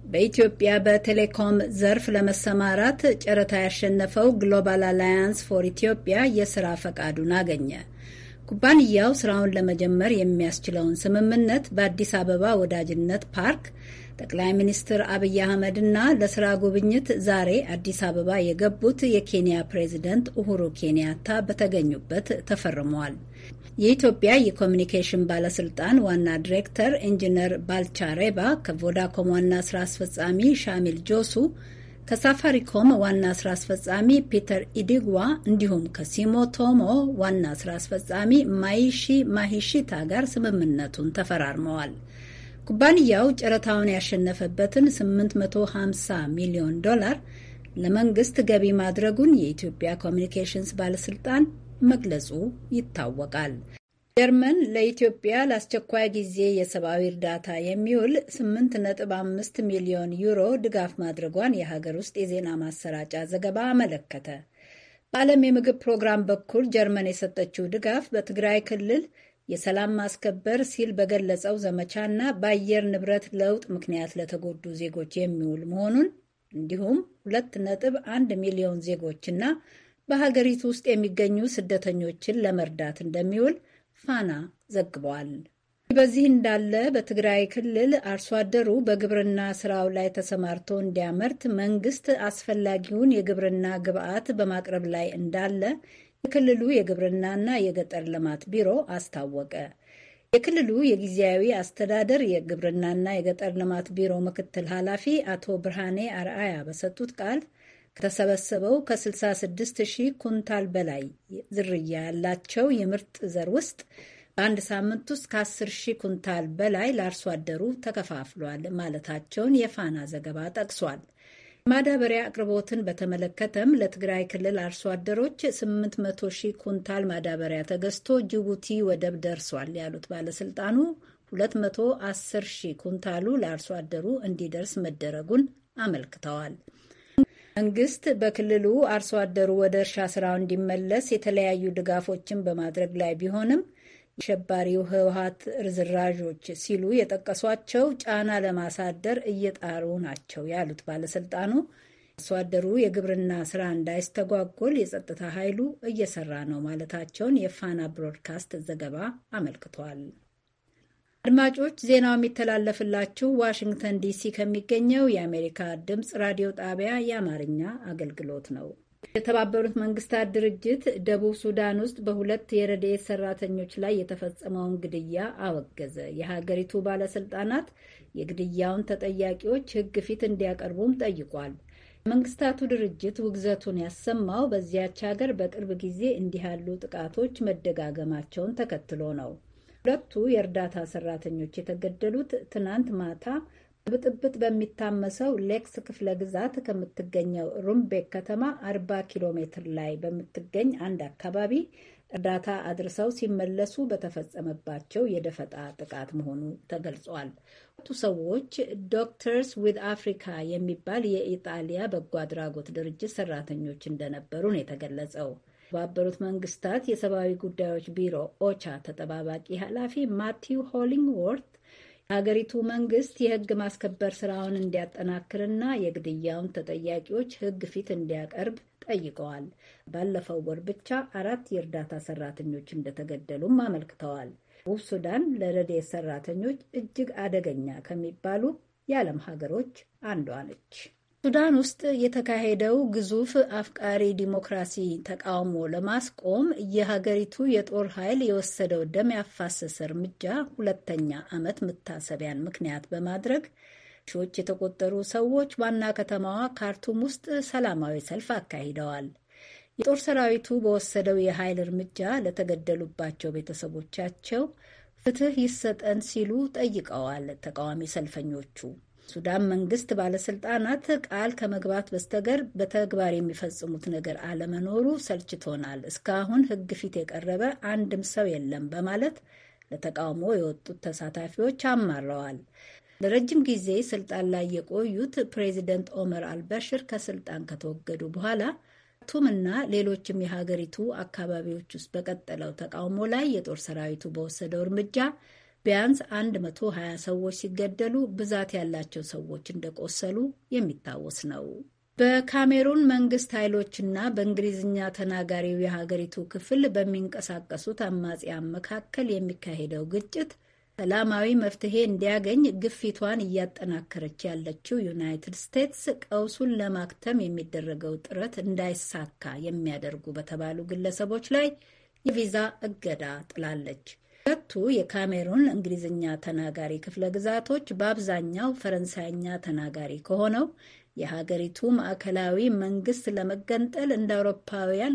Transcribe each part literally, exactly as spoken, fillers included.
በኢትዮጵያ በቴሌኮም ዘርፍ ለመሰማራት ጨረታ ያሸነፈው ግሎባል አላያንስ ፎር ኢትዮጵያ የሥራ ፈቃዱን አገኘ። ኩባንያው ስራውን ለመጀመር የሚያስችለውን ስምምነት በአዲስ አበባ ወዳጅነት ፓርክ ጠቅላይ ሚኒስትር አብይ አህመድና ለስራ ጉብኝት ዛሬ አዲስ አበባ የገቡት የኬንያ ፕሬዝደንት ኡሁሩ ኬንያታ በተገኙበት ተፈርሟል። የኢትዮጵያ የኮሚኒኬሽን ባለስልጣን ዋና ዲሬክተር ኢንጂነር ባልቻ ሬባ ከቮዳኮም ዋና ስራ አስፈጻሚ ሻሚል ጆሱ ከሳፋሪኮም ዋና ስራ አስፈጻሚ ፒተር ኢዲግዋ እንዲሁም ከሲሞቶሞ ዋና ስራ አስፈጻሚ ማይሺ ማሂሺታ ጋር ስምምነቱን ተፈራርመዋል። ኩባንያው ጨረታውን ያሸነፈበትን ስምንት መቶ ሃምሳ ሚሊዮን ዶላር ለመንግስት ገቢ ማድረጉን የኢትዮጵያ ኮሚኒኬሽንስ ባለስልጣን መግለጹ ይታወቃል። ጀርመን ለኢትዮጵያ ለአስቸኳይ ጊዜ የሰብአዊ እርዳታ የሚውል ስምንት ነጥብ አምስት ሚሊዮን ዩሮ ድጋፍ ማድረጓን የሀገር ውስጥ የዜና ማሰራጫ ዘገባ አመለከተ። በዓለም የምግብ ፕሮግራም በኩል ጀርመን የሰጠችው ድጋፍ በትግራይ ክልል የሰላም ማስከበር ሲል በገለጸው ዘመቻና በአየር ንብረት ለውጥ ምክንያት ለተጎዱ ዜጎች የሚውል መሆኑን እንዲሁም ሁለት ነጥብ አንድ ሚሊዮን ዜጎችና በሀገሪቱ ውስጥ የሚገኙ ስደተኞችን ለመርዳት እንደሚውል ፋና ዘግቧል። በዚህ እንዳለ በትግራይ ክልል አርሶ አደሩ በግብርና ስራው ላይ ተሰማርቶ እንዲያመርት መንግስት አስፈላጊውን የግብርና ግብዓት በማቅረብ ላይ እንዳለ የክልሉ የግብርናና የገጠር ልማት ቢሮ አስታወቀ። የክልሉ የጊዜያዊ አስተዳደር የግብርናና የገጠር ልማት ቢሮ ምክትል ኃላፊ አቶ ብርሃኔ አርአያ በሰጡት ቃል ከተሰበሰበው ከስልሳ ስድስት ሺህ ኩንታል በላይ ዝርያ ያላቸው የምርጥ ዘር ውስጥ በአንድ ሳምንት ውስጥ ከአስር ሺህ ኩንታል በላይ ለአርሶ አደሩ ተከፋፍሏል ማለታቸውን የፋና ዘገባ ጠቅሷል። ማዳበሪያ አቅርቦትን በተመለከተም ለትግራይ ክልል አርሶ አደሮች ስምንት መቶ ሺህ ኩንታል ማዳበሪያ ተገዝቶ ጅቡቲ ወደብ ደርሷል ያሉት ባለስልጣኑ ሁለት መቶ አስር ሺህ ኩንታሉ ለአርሶ አደሩ እንዲደርስ መደረጉን አመልክተዋል። መንግስት በክልሉ አርሶ አደሩ ወደ እርሻ ስራው እንዲመለስ የተለያዩ ድጋፎችን በማድረግ ላይ ቢሆንም አሸባሪው ህወሓት ርዝራዦች ሲሉ የጠቀሷቸው ጫና ለማሳደር እየጣሩ ናቸው ያሉት ባለስልጣኑ አርሶ አደሩ የግብርና ስራ እንዳይስተጓጎል የጸጥታ ኃይሉ እየሰራ ነው ማለታቸውን የፋና ብሮድካስት ዘገባ አመልክቷል። አድማጮች ዜናው የሚተላለፍላችሁ ዋሽንግተን ዲሲ ከሚገኘው የአሜሪካ ድምፅ ራዲዮ ጣቢያ የአማርኛ አገልግሎት ነው። የተባበሩት መንግስታት ድርጅት ደቡብ ሱዳን ውስጥ በሁለት የረድኤት ሰራተኞች ላይ የተፈጸመውን ግድያ አወገዘ። የሀገሪቱ ባለስልጣናት የግድያውን ተጠያቂዎች ሕግ ፊት እንዲያቀርቡም ጠይቋል። መንግስታቱ ድርጅት ውግዘቱን ያሰማው በዚያች ሀገር በቅርብ ጊዜ እንዲህ ያሉ ጥቃቶች መደጋገማቸውን ተከትሎ ነው። ሁለቱ የእርዳታ ሰራተኞች የተገደሉት ትናንት ማታ ብጥብጥ በሚታመሰው ሌክስ ክፍለ ግዛት ከምትገኘው ሩምቤክ ከተማ አርባ ኪሎ ሜትር ላይ በምትገኝ አንድ አካባቢ እርዳታ አድርሰው ሲመለሱ በተፈጸመባቸው የደፈጣ ጥቃት መሆኑ ተገልጿል። ሁለቱ ሰዎች ዶክተርስ ዊዝ አፍሪካ የሚባል የኢጣሊያ በጎ አድራጎት ድርጅት ሰራተኞች እንደነበሩ ነው የተገለጸው። የተባበሩት መንግስታት የሰብአዊ ጉዳዮች ቢሮ ኦቻ ተጠባባቂ ኃላፊ ማቲው ሆሊንግወርት የሀገሪቱ መንግስት የህግ ማስከበር ስራውን እንዲያጠናክርና የግድያውን ተጠያቂዎች ህግ ፊት እንዲያቀርብ ጠይቀዋል። ባለፈው ወር ብቻ አራት የእርዳታ ሰራተኞች እንደተገደሉም አመልክተዋል። ደቡብ ሱዳን ለረድኤት ሰራተኞች እጅግ አደገኛ ከሚባሉ የዓለም ሀገሮች አንዷ ነች። ሱዳን ውስጥ የተካሄደው ግዙፍ አፍቃሪ ዲሞክራሲ ተቃውሞ ለማስቆም የሀገሪቱ የጦር ኃይል የወሰደው ደም ያፋሰሰ እርምጃ ሁለተኛ ዓመት መታሰቢያን ምክንያት በማድረግ ሺዎች የተቆጠሩ ሰዎች ዋና ከተማዋ ካርቱም ውስጥ ሰላማዊ ሰልፍ አካሂደዋል። የጦር ሰራዊቱ በወሰደው የኃይል እርምጃ ለተገደሉባቸው ቤተሰቦቻቸው ፍትህ ይሰጠን ሲሉ ጠይቀዋል። ተቃዋሚ ሰልፈኞቹ ሱዳን መንግስት ባለስልጣናት ቃል ከመግባት በስተቀር በተግባር የሚፈጽሙት ነገር አለመኖሩ ሰልችቶናል፣ እስካሁን ህግ ፊት የቀረበ አንድም ሰው የለም በማለት ለተቃውሞ የወጡት ተሳታፊዎች አማረዋል። ለረጅም ጊዜ ስልጣን ላይ የቆዩት ፕሬዚደንት ኦመር አልበሽር ከስልጣን ከተወገዱ በኋላ ካርቱምና ሌሎችም የሀገሪቱ አካባቢዎች ውስጥ በቀጠለው ተቃውሞ ላይ የጦር ሰራዊቱ በወሰደው እርምጃ ቢያንስ መቶ ሀያ ሰዎች ሲገደሉ ብዛት ያላቸው ሰዎች እንደቆሰሉ የሚታወስ ነው። በካሜሩን መንግስት ኃይሎችና በእንግሊዝኛ ተናጋሪው የሀገሪቱ ክፍል በሚንቀሳቀሱት አማጽያን መካከል የሚካሄደው ግጭት ሰላማዊ መፍትሄ እንዲያገኝ ግፊቷን እያጠናከረች ያለችው ዩናይትድ ስቴትስ ቀውሱን ለማክተም የሚደረገው ጥረት እንዳይሳካ የሚያደርጉ በተባሉ ግለሰቦች ላይ የቪዛ እገዳ ጥላለች። ሁለቱ የካሜሩን እንግሊዝኛ ተናጋሪ ክፍለ ግዛቶች በአብዛኛው ፈረንሳይኛ ተናጋሪ ከሆነው የሀገሪቱ ማዕከላዊ መንግስት ለመገንጠል እንደ አውሮፓውያን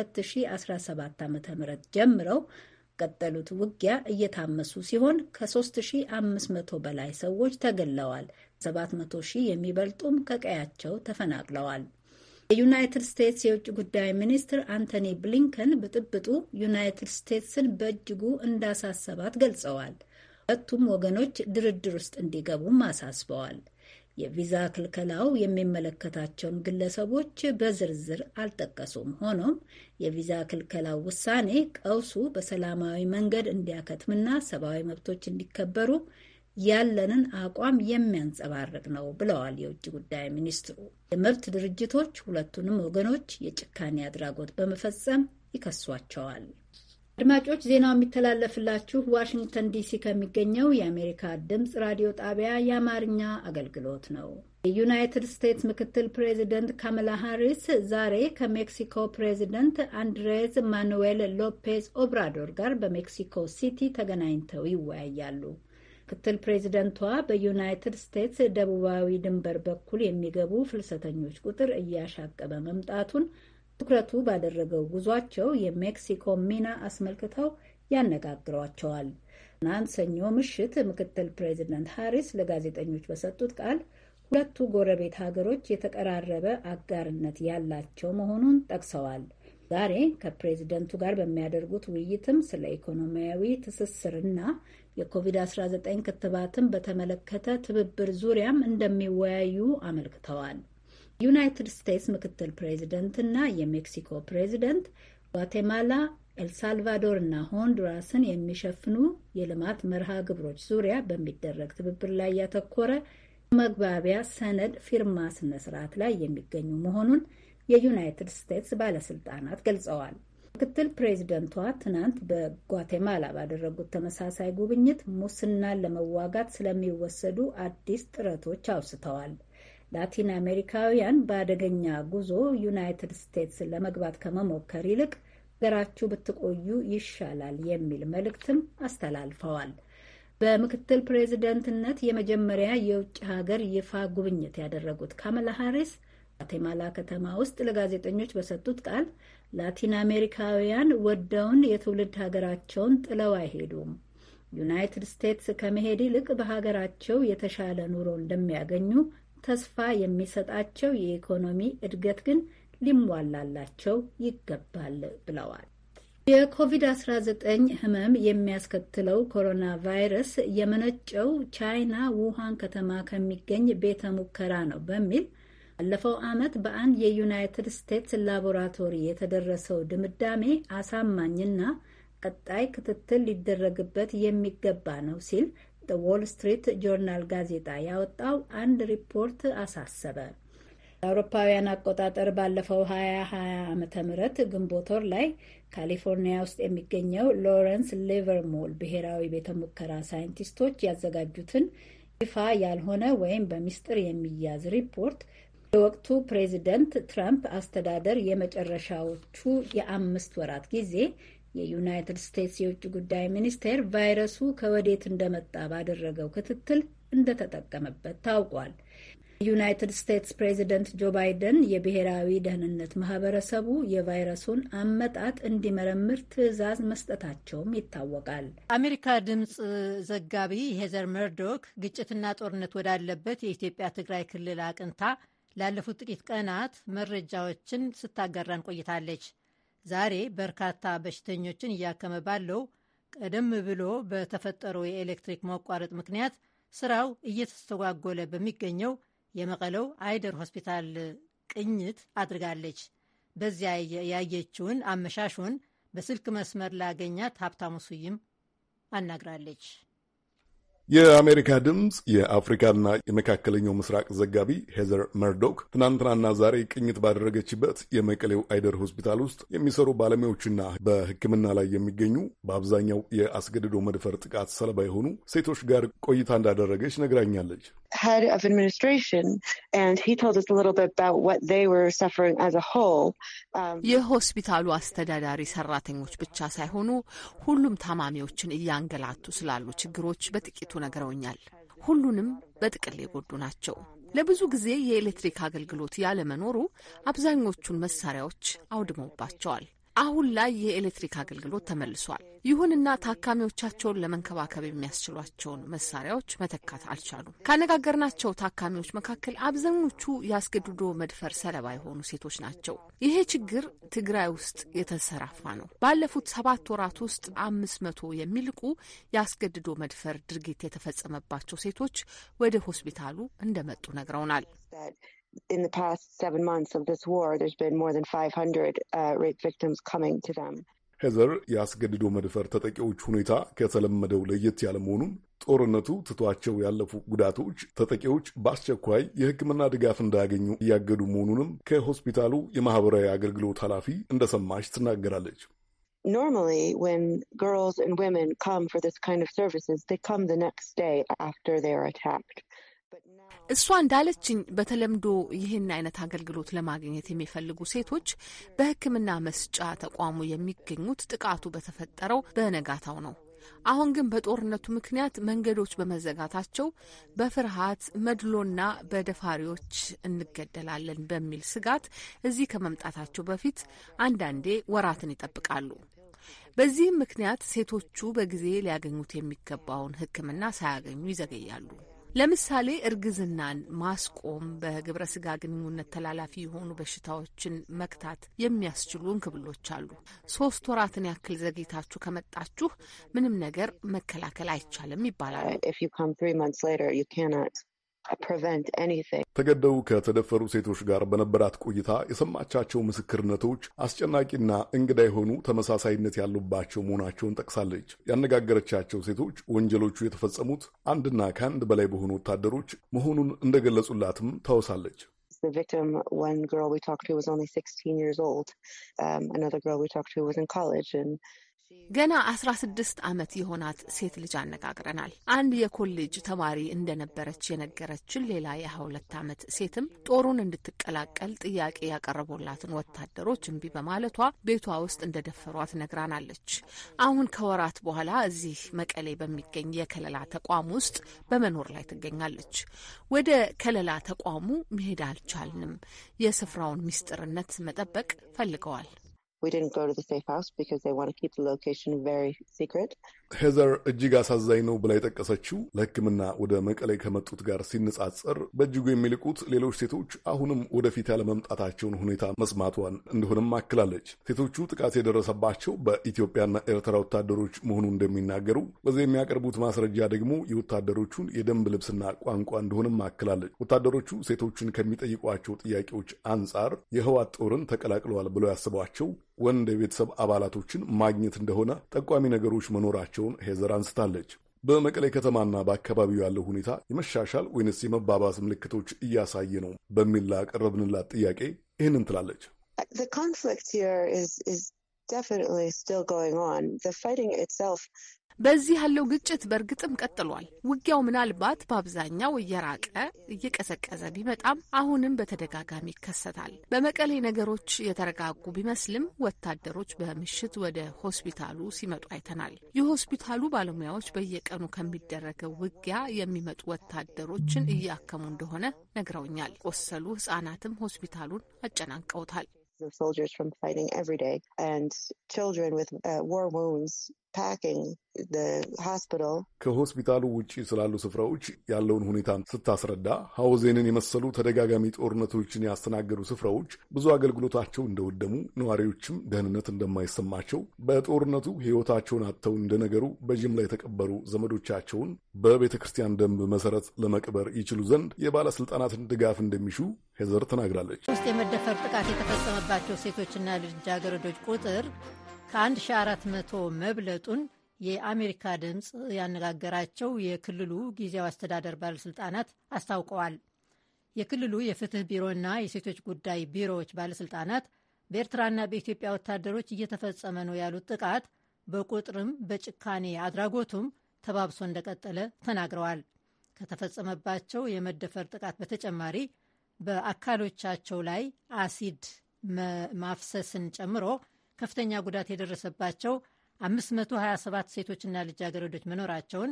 ከ2017 ዓ.ም ጀምረው ቀጠሉት ውጊያ እየታመሱ ሲሆን ከ3ሺህ አምስት መቶ በላይ ሰዎች ተገለዋል። ሰባት መቶ ሺህ የሚበልጡም ከቀያቸው ተፈናቅለዋል። የዩናይትድ ስቴትስ የውጭ ጉዳይ ሚኒስትር አንቶኒ ብሊንከን ብጥብጡ ዩናይትድ ስቴትስን በእጅጉ እንዳሳሰባት ገልጸዋል። ሁለቱም ወገኖች ድርድር ውስጥ እንዲገቡም አሳስበዋል። የቪዛ ክልከላው የሚመለከታቸውን ግለሰቦች በዝርዝር አልጠቀሱም። ሆኖም የቪዛ ክልከላው ውሳኔ ቀውሱ በሰላማዊ መንገድ እንዲያከትምና ሰብአዊ መብቶች እንዲከበሩ ያለንን አቋም የሚያንጸባርቅ ነው ብለዋል የውጭ ጉዳይ ሚኒስትሩ። የመብት ድርጅቶች ሁለቱንም ወገኖች የጭካኔ አድራጎት በመፈጸም ይከሷቸዋል። አድማጮች፣ ዜናው የሚተላለፍላችሁ ዋሽንግተን ዲሲ ከሚገኘው የአሜሪካ ድምፅ ራዲዮ ጣቢያ የአማርኛ አገልግሎት ነው። የዩናይትድ ስቴትስ ምክትል ፕሬዚደንት ካማላ ሃሪስ ዛሬ ከሜክሲኮ ፕሬዚደንት አንድሬስ ማኑዌል ሎፔዝ ኦብራዶር ጋር በሜክሲኮ ሲቲ ተገናኝተው ይወያያሉ። ምክትል ፕሬዚደንቷ በዩናይትድ ስቴትስ ደቡባዊ ድንበር በኩል የሚገቡ ፍልሰተኞች ቁጥር እያሻቀበ መምጣቱን ትኩረቱ ባደረገው ጉዟቸው የሜክሲኮ ሚና አስመልክተው ያነጋግሯቸዋል። ትናንት ሰኞ ምሽት ምክትል ፕሬዚደንት ሃሪስ ለጋዜጠኞች በሰጡት ቃል ሁለቱ ጎረቤት ሀገሮች የተቀራረበ አጋርነት ያላቸው መሆኑን ጠቅሰዋል። ዛሬ ከፕሬዚደንቱ ጋር በሚያደርጉት ውይይትም ስለ ኢኮኖሚያዊ ትስስርና የኮቪድ አስራ ዘጠኝ ክትባትን በተመለከተ ትብብር ዙሪያም እንደሚወያዩ አመልክተዋል። ዩናይትድ ስቴትስ ምክትል ፕሬዚደንት እና የሜክሲኮ ፕሬዚደንት ጓቴማላ፣ ኤልሳልቫዶር እና ሆንዱራስን የሚሸፍኑ የልማት መርሃ ግብሮች ዙሪያ በሚደረግ ትብብር ላይ ያተኮረ መግባቢያ ሰነድ ፊርማ ስነ ስርዓት ላይ የሚገኙ መሆኑን የዩናይትድ ስቴትስ ባለስልጣናት ገልጸዋል። ምክትል ፕሬዚደንቷ ትናንት በጓቴማላ ባደረጉት ተመሳሳይ ጉብኝት ሙስናን ለመዋጋት ስለሚወሰዱ አዲስ ጥረቶች አውስተዋል። ላቲን አሜሪካውያን በአደገኛ ጉዞ ዩናይትድ ስቴትስ ለመግባት ከመሞከር ይልቅ ሀገራችሁ ብትቆዩ ይሻላል የሚል መልእክትም አስተላልፈዋል። በምክትል ፕሬዚደንትነት የመጀመሪያ የውጭ ሀገር ይፋ ጉብኝት ያደረጉት ካማላ ሃሪስ ጓቴማላ ከተማ ውስጥ ለጋዜጠኞች በሰጡት ቃል ላቲን አሜሪካውያን ወደውን የትውልድ ሀገራቸውን ጥለው አይሄዱም፣ ዩናይትድ ስቴትስ ከመሄድ ይልቅ በሀገራቸው የተሻለ ኑሮ እንደሚያገኙ ተስፋ የሚሰጣቸው የኢኮኖሚ እድገት ግን ሊሟላላቸው ይገባል ብለዋል። የኮቪድ አስራ ዘጠኝ ህመም የሚያስከትለው ኮሮና ቫይረስ የመነጨው ቻይና ውሃን ከተማ ከሚገኝ ቤተ ሙከራ ነው በሚል ባለፈው ዓመት በአንድ የዩናይትድ ስቴትስ ላቦራቶሪ የተደረሰው ድምዳሜ አሳማኝና ቀጣይ ክትትል ሊደረግበት የሚገባ ነው ሲል ዎል ስትሪት ጆርናል ጋዜጣ ያወጣው አንድ ሪፖርት አሳሰበ። የአውሮፓውያን አቆጣጠር ባለፈው ሀያ ሀያ ዓመተ ምህረት ግንቦት ወር ላይ ካሊፎርኒያ ውስጥ የሚገኘው ሎረንስ ሊቨርሞል ብሔራዊ ቤተ ሙከራ ሳይንቲስቶች ያዘጋጁትን ይፋ ያልሆነ ወይም በሚስጥር የሚያዝ ሪፖርት የወቅቱ ፕሬዚደንት ትራምፕ አስተዳደር የመጨረሻዎቹ የአምስት ወራት ጊዜ የዩናይትድ ስቴትስ የውጭ ጉዳይ ሚኒስቴር ቫይረሱ ከወዴት እንደመጣ ባደረገው ክትትል እንደተጠቀመበት ታውቋል። የዩናይትድ ስቴትስ ፕሬዚደንት ጆ ባይደን የብሔራዊ ደህንነት ማህበረሰቡ የቫይረሱን አመጣጥ እንዲመረምር ትዕዛዝ መስጠታቸውም ይታወቃል። አሜሪካ ድምፅ ዘጋቢ ሄዘር መርዶክ ግጭትና ጦርነት ወዳለበት የኢትዮጵያ ትግራይ ክልል አቅንታ ላለፉት ጥቂት ቀናት መረጃዎችን ስታጋራን ቆይታለች። ዛሬ በርካታ በሽተኞችን እያከመ ባለው ቀደም ብሎ በተፈጠረው የኤሌክትሪክ መቋረጥ ምክንያት ስራው እየተስተጓጎለ በሚገኘው የመቀለው አይደር ሆስፒታል ቅኝት አድርጋለች። በዚያ ያየችውን አመሻሹን በስልክ መስመር ላገኛት ሀብታሙ ስዩም አናግራለች። የአሜሪካ ድምፅ የአፍሪካና የመካከለኛው ምስራቅ ዘጋቢ ሄዘር መርዶክ ትናንትናና ዛሬ ቅኝት ባደረገችበት የመቀሌው አይደር ሆስፒታል ውስጥ የሚሰሩ ባለሙያዎችና በሕክምና ላይ የሚገኙ በአብዛኛው የአስገድዶ መድፈር ጥቃት ሰለባ የሆኑ ሴቶች ጋር ቆይታ እንዳደረገች ነግራኛለች። head of administration and he told us a little bit about what they were suffering as a whole. የሆስፒታሉ አስተዳዳሪ ሰራተኞች ብቻ ሳይሆኑ ሁሉም ታማሚዎችን እያንገላቱ ስላሉ ችግሮች በጥቂቱ ነግረውኛል። ሁሉንም በጥቅል የጎዱ ናቸው። ለብዙ ጊዜ የኤሌክትሪክ አገልግሎት ያለመኖሩ አብዛኞቹን መሳሪያዎች አውድመውባቸዋል። አሁን ላይ የኤሌክትሪክ አገልግሎት ተመልሷል። ይሁንና ታካሚዎቻቸውን ለመንከባከብ የሚያስችሏቸውን መሳሪያዎች መተካት አልቻሉም። ካነጋገርናቸው ታካሚዎች መካከል አብዛኞቹ ያስገድዶ መድፈር ሰለባ የሆኑ ሴቶች ናቸው። ይሄ ችግር ትግራይ ውስጥ የተሰራፋ ነው። ባለፉት ሰባት ወራት ውስጥ አምስት መቶ የሚልቁ ያስገድዶ መድፈር ድርጊት የተፈጸመባቸው ሴቶች ወደ ሆስፒታሉ እንደመጡ ነግረውናል። In the past seven months of this war, there's been more than five hundred uh, rape victims coming to them. ሄዘር ያስገድዶ መድፈር ተጠቂዎች ሁኔታ ከተለመደው ለየት ያለ መሆኑን፣ ጦርነቱ ትቷቸው ያለፉ ጉዳቶች ተጠቂዎች በአስቸኳይ የሕክምና ድጋፍ እንዳያገኙ እያገዱ መሆኑንም ከሆስፒታሉ የማህበራዊ አገልግሎት ኃላፊ እንደሰማች ትናገራለች። Normally, when girls and women come for this kind of services, they come the next day after they are attacked. እሷ እንዳለችኝ በተለምዶ ይህን አይነት አገልግሎት ለማግኘት የሚፈልጉ ሴቶች በሕክምና መስጫ ተቋሙ የሚገኙት ጥቃቱ በተፈጠረው በነጋታው ነው። አሁን ግን በጦርነቱ ምክንያት መንገዶች በመዘጋታቸው በፍርሃት መድሎና በደፋሪዎች እንገደላለን በሚል ስጋት እዚህ ከመምጣታቸው በፊት አንዳንዴ ወራትን ይጠብቃሉ። በዚህም ምክንያት ሴቶቹ በጊዜ ሊያገኙት የሚገባውን ሕክምና ሳያገኙ ይዘገያሉ። ለምሳሌ እርግዝናን ማስቆም፣ በግብረ ስጋ ግንኙነት ተላላፊ የሆኑ በሽታዎችን መክታት የሚያስችሉ እንክብሎች አሉ። ሶስት ወራትን ያክል ዘግይታችሁ ከመጣችሁ ምንም ነገር መከላከል አይቻልም ይባላል። ተገደው ከተደፈሩ ሴቶች ጋር በነበራት ቆይታ የሰማቻቸው ምስክርነቶች አስጨናቂና እንግዳ የሆኑ ተመሳሳይነት ያሉባቸው መሆናቸውን ጠቅሳለች። ያነጋገረቻቸው ሴቶች ወንጀሎቹ የተፈጸሙት አንድና ከአንድ በላይ በሆኑ ወታደሮች መሆኑን እንደገለጹላትም ታወሳለች። The victim, one girl we talked to was only sixteen years old. Um, another girl we talked to was in college and ገና አስራ ስድስት ዓመት የሆናት ሴት ልጅ አነጋግረናል። አንድ የኮሌጅ ተማሪ እንደነበረች የነገረችን ሌላ የሃያ ሁለት ዓመት ሴትም ጦሩን እንድትቀላቀል ጥያቄ ያቀረቡላትን ወታደሮች እምቢ በማለቷ ቤቷ ውስጥ እንደደፈሯት ነግራናለች። አሁን ከወራት በኋላ እዚህ መቀሌ በሚገኝ የከለላ ተቋም ውስጥ በመኖር ላይ ትገኛለች። ወደ ከለላ ተቋሙ መሄድ አልቻልንም። የስፍራውን ምስጢርነት መጠበቅ ፈልገዋል። We didn't go to the safe house because they want to keep the location very secret. ሄዘር እጅግ አሳዛኝ ነው ብላ የጠቀሰችው ለሕክምና ወደ መቀሌ ከመጡት ጋር ሲነጻጸር በእጅጉ የሚልቁት ሌሎች ሴቶች አሁንም ወደፊት ያለመምጣታቸውን ሁኔታ መስማቷን እንደሆነም አክላለች። ሴቶቹ ጥቃት የደረሰባቸው በኢትዮጵያና ኤርትራ ወታደሮች መሆኑን እንደሚናገሩ፣ በዚህ የሚያቀርቡት ማስረጃ ደግሞ የወታደሮቹን የደንብ ልብስና ቋንቋ እንደሆነም አክላለች። ወታደሮቹ ሴቶችን ከሚጠይቋቸው ጥያቄዎች አንጻር የህዋት ጦርን ተቀላቅለዋል ብለው ያስቧቸው ወንድ የቤተሰብ አባላቶችን ማግኘት እንደሆነ ጠቋሚ ነገሮች መኖራቸውን ሄዘር አንስታለች። በመቀሌ ከተማና በአካባቢው ያለው ሁኔታ የመሻሻል ወይንስ የመባባስ ምልክቶች እያሳየ ነው በሚል ላቀረብንላት ጥያቄ ይህንን ትላለች። The conflict here is is definitely still going on. The fighting itself በዚህ ያለው ግጭት በእርግጥም ቀጥሏል። ውጊያው ምናልባት በአብዛኛው እየራቀ እየቀዘቀዘ ቢመጣም አሁንም በተደጋጋሚ ይከሰታል። በመቀሌ ነገሮች የተረጋጉ ቢመስልም ወታደሮች በምሽት ወደ ሆስፒታሉ ሲመጡ አይተናል። የሆስፒታሉ ባለሙያዎች በየቀኑ ከሚደረገው ውጊያ የሚመጡ ወታደሮችን እያከሙ እንደሆነ ነግረውኛል። ቆሰሉ ሕጻናትም ሆስፒታሉን አጨናንቀውታል። The soldiers from fighting every day and children with uh, war wounds packing the hospital. ከሆስፒታሉ ውጪ ስላሉ ስፍራዎች ያለውን ሁኔታ ስታስረዳ ሐውዜንን የመሰሉ ተደጋጋሚ ጦርነቶችን ያስተናገዱ ስፍራዎች ብዙ አገልግሎታቸው እንደወደሙ፣ ነዋሪዎችም ደህንነት እንደማይሰማቸው፣ በጦርነቱ ሕይወታቸውን አጥተው እንደነገሩ በጅምላ የተቀበሩ ዘመዶቻቸውን በቤተ ክርስቲያን ደንብ መሰረት ለመቅበር ይችሉ ዘንድ የባለስልጣናትን ድጋፍ እንደሚሹ ሄዘር ተናግራለች። ውስጥ የመደፈር ጥቃት የተፈጸመባቸው ሴቶችና ልጃገረዶች ቁጥር ከአንድ ሺህ አራት መቶ መብለጡን የአሜሪካ ድምፅ ያነጋገራቸው የክልሉ ጊዜያዊ አስተዳደር ባለሥልጣናት አስታውቀዋል። የክልሉ የፍትህ ቢሮና የሴቶች ጉዳይ ቢሮዎች ባለሥልጣናት በኤርትራና በኢትዮጵያ ወታደሮች እየተፈጸመ ነው ያሉት ጥቃት በቁጥርም በጭካኔ አድራጎቱም ተባብሶ እንደቀጠለ ተናግረዋል። ከተፈጸመባቸው የመደፈር ጥቃት በተጨማሪ በአካሎቻቸው ላይ አሲድ ማፍሰስን ጨምሮ ከፍተኛ ጉዳት የደረሰባቸው አምስት መቶ ሀያ ሰባት ሴቶችና ልጃገረዶች መኖራቸውን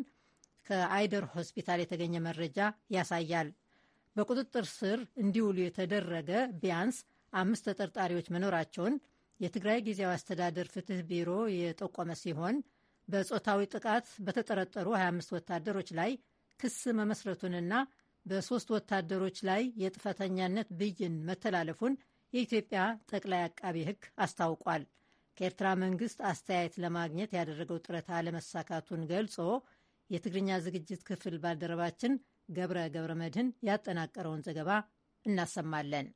ከአይደር ሆስፒታል የተገኘ መረጃ ያሳያል። በቁጥጥር ስር እንዲውሉ የተደረገ ቢያንስ አምስት ተጠርጣሪዎች መኖራቸውን የትግራይ ጊዜያዊ አስተዳደር ፍትህ ቢሮ የጠቆመ ሲሆን በጾታዊ ጥቃት በተጠረጠሩ ሀያ አምስት ወታደሮች ላይ ክስ መመስረቱንና በሶስት ወታደሮች ላይ የጥፋተኛነት ብይን መተላለፉን የኢትዮጵያ ጠቅላይ አቃቢ ሕግ አስታውቋል። ከኤርትራ መንግስት አስተያየት ለማግኘት ያደረገው ጥረት አለመሳካቱን ገልጾ የትግርኛ ዝግጅት ክፍል ባልደረባችን ገብረ ገብረ መድህን ያጠናቀረውን ዘገባ እናሰማለን።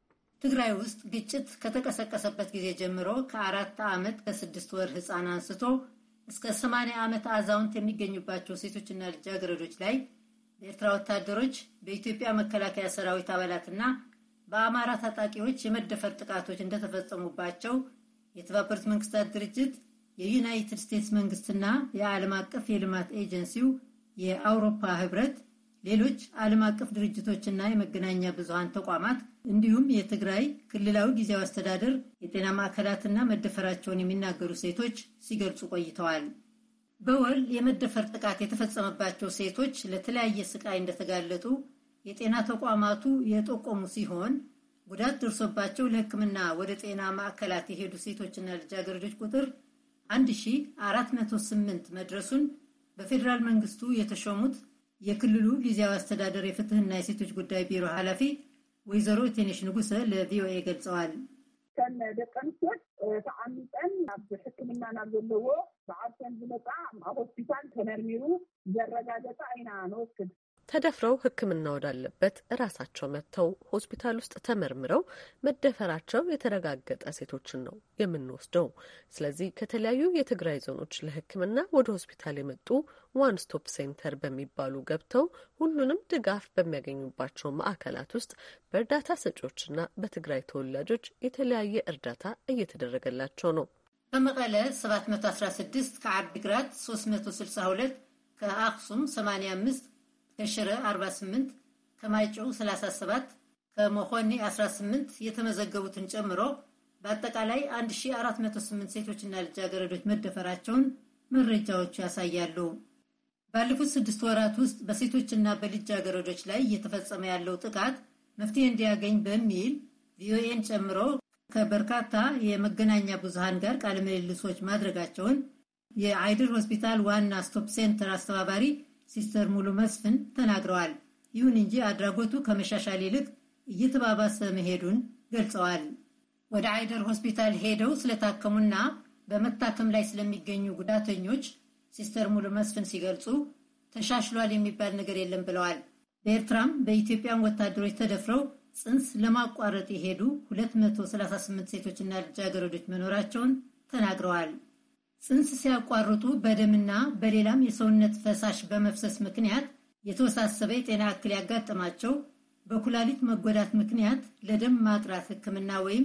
ትግራይ ውስጥ ግጭት ከተቀሰቀሰበት ጊዜ ጀምሮ ከአራት ዓመት ከስድስት ወር ህፃን አንስቶ እስከ ሰማንያ ዓመት አዛውንት የሚገኙባቸው ሴቶችና ልጃገረዶች ላይ በኤርትራ ወታደሮች፣ በኢትዮጵያ መከላከያ ሰራዊት አባላትና በአማራ ታጣቂዎች የመደፈር ጥቃቶች እንደተፈጸሙባቸው የተባበሩት መንግስታት ድርጅት፣ የዩናይትድ ስቴትስ መንግስትና የዓለም አቀፍ የልማት ኤጀንሲው፣ የአውሮፓ ህብረት፣ ሌሎች ዓለም አቀፍ ድርጅቶችና የመገናኛ ብዙሃን ተቋማት እንዲሁም የትግራይ ክልላዊ ጊዜያዊ አስተዳደር የጤና ማዕከላትና መደፈራቸውን የሚናገሩ ሴቶች ሲገልጹ ቆይተዋል። በወል የመደፈር ጥቃት የተፈጸመባቸው ሴቶች ለተለያየ ስቃይ እንደተጋለጡ የጤና ተቋማቱ የጠቆሙ ሲሆን ጉዳት ደርሶባቸው ለሕክምና ወደ ጤና ማዕከላት የሄዱ ሴቶችና ልጃገረዶች ቁጥር አንድ ሺህ አራት መቶ ስምንት መድረሱን በፌዴራል መንግስቱ የተሾሙት የክልሉ ጊዜያዊ አስተዳደር የፍትህና የሴቶች ጉዳይ ቢሮ ኃላፊ ወይዘሮ እቴነሽ ንጉሰ ለቪኦኤ ገልጸዋል። ከነ ደቀንሶች ተዓሚጠን ናብ ሕክምና ናብ ዘለዎ በዓልተን ዝመጣ ኣብ ሆስፒታል ተመርሚሩ ዘረጋገጠ አይና ንወስድ ተደፍረው ሕክምና ወዳለበት ራሳቸው መጥተው ሆስፒታል ውስጥ ተመርምረው መደፈራቸው የተረጋገጠ ሴቶችን ነው የምንወስደው። ስለዚህ ከተለያዩ የትግራይ ዞኖች ለሕክምና ወደ ሆስፒታል የመጡ ዋን ስቶፕ ሴንተር በሚባሉ ገብተው ሁሉንም ድጋፍ በሚያገኙባቸው ማዕከላት ውስጥ በእርዳታ ሰጪዎችና በትግራይ ተወላጆች የተለያየ እርዳታ እየተደረገላቸው ነው። ከመቀለ ሰባት መቶ አስራ ስድስት ከዓዲግራት ሶስት መቶ ስልሳ ሁለት ከአክሱም ሰማንያ አምስት ከሽረ አርባ ስምንት ከማይጨው ሰላሳ ሰባት ከመኾኒ አስራ ስምንት የተመዘገቡትን ጨምሮ በአጠቃላይ አንድ ሺህ አራት መቶ ስምንት ሴቶችና ልጃገረዶች መደፈራቸውን መረጃዎቹ ያሳያሉ። ባለፉት ስድስት ወራት ውስጥ በሴቶችና በልጃገረዶች ላይ እየተፈጸመ ያለው ጥቃት መፍትሄ እንዲያገኝ በሚል ቪኦኤን ጨምሮ ከበርካታ የመገናኛ ብዙሃን ጋር ቃለ ምልልሶች ማድረጋቸውን የአይደር ሆስፒታል ዋና ስቶፕ ሴንተር አስተባባሪ ሲስተር ሙሉ መስፍን ተናግረዋል። ይሁን እንጂ አድራጎቱ ከመሻሻል ይልቅ እየተባባሰ መሄዱን ገልጸዋል። ወደ አይደር ሆስፒታል ሄደው ስለታከሙና በመታከም ላይ ስለሚገኙ ጉዳተኞች ሲስተር ሙሉ መስፍን ሲገልጹ ተሻሽሏል የሚባል ነገር የለም ብለዋል። በኤርትራም በኢትዮጵያም ወታደሮች ተደፍረው ጽንስ ለማቋረጥ የሄዱ ሁለት መቶ ሰላሳ ስምንት ሴቶችና ልጃገረዶች መኖራቸውን ተናግረዋል። ጽንስ ሲያቋርጡ በደምና በሌላም የሰውነት ፈሳሽ በመፍሰስ ምክንያት የተወሳሰበ የጤና እክል ያጋጠማቸው፣ በኩላሊት መጎዳት ምክንያት ለደም ማጥራት ሕክምና ወይም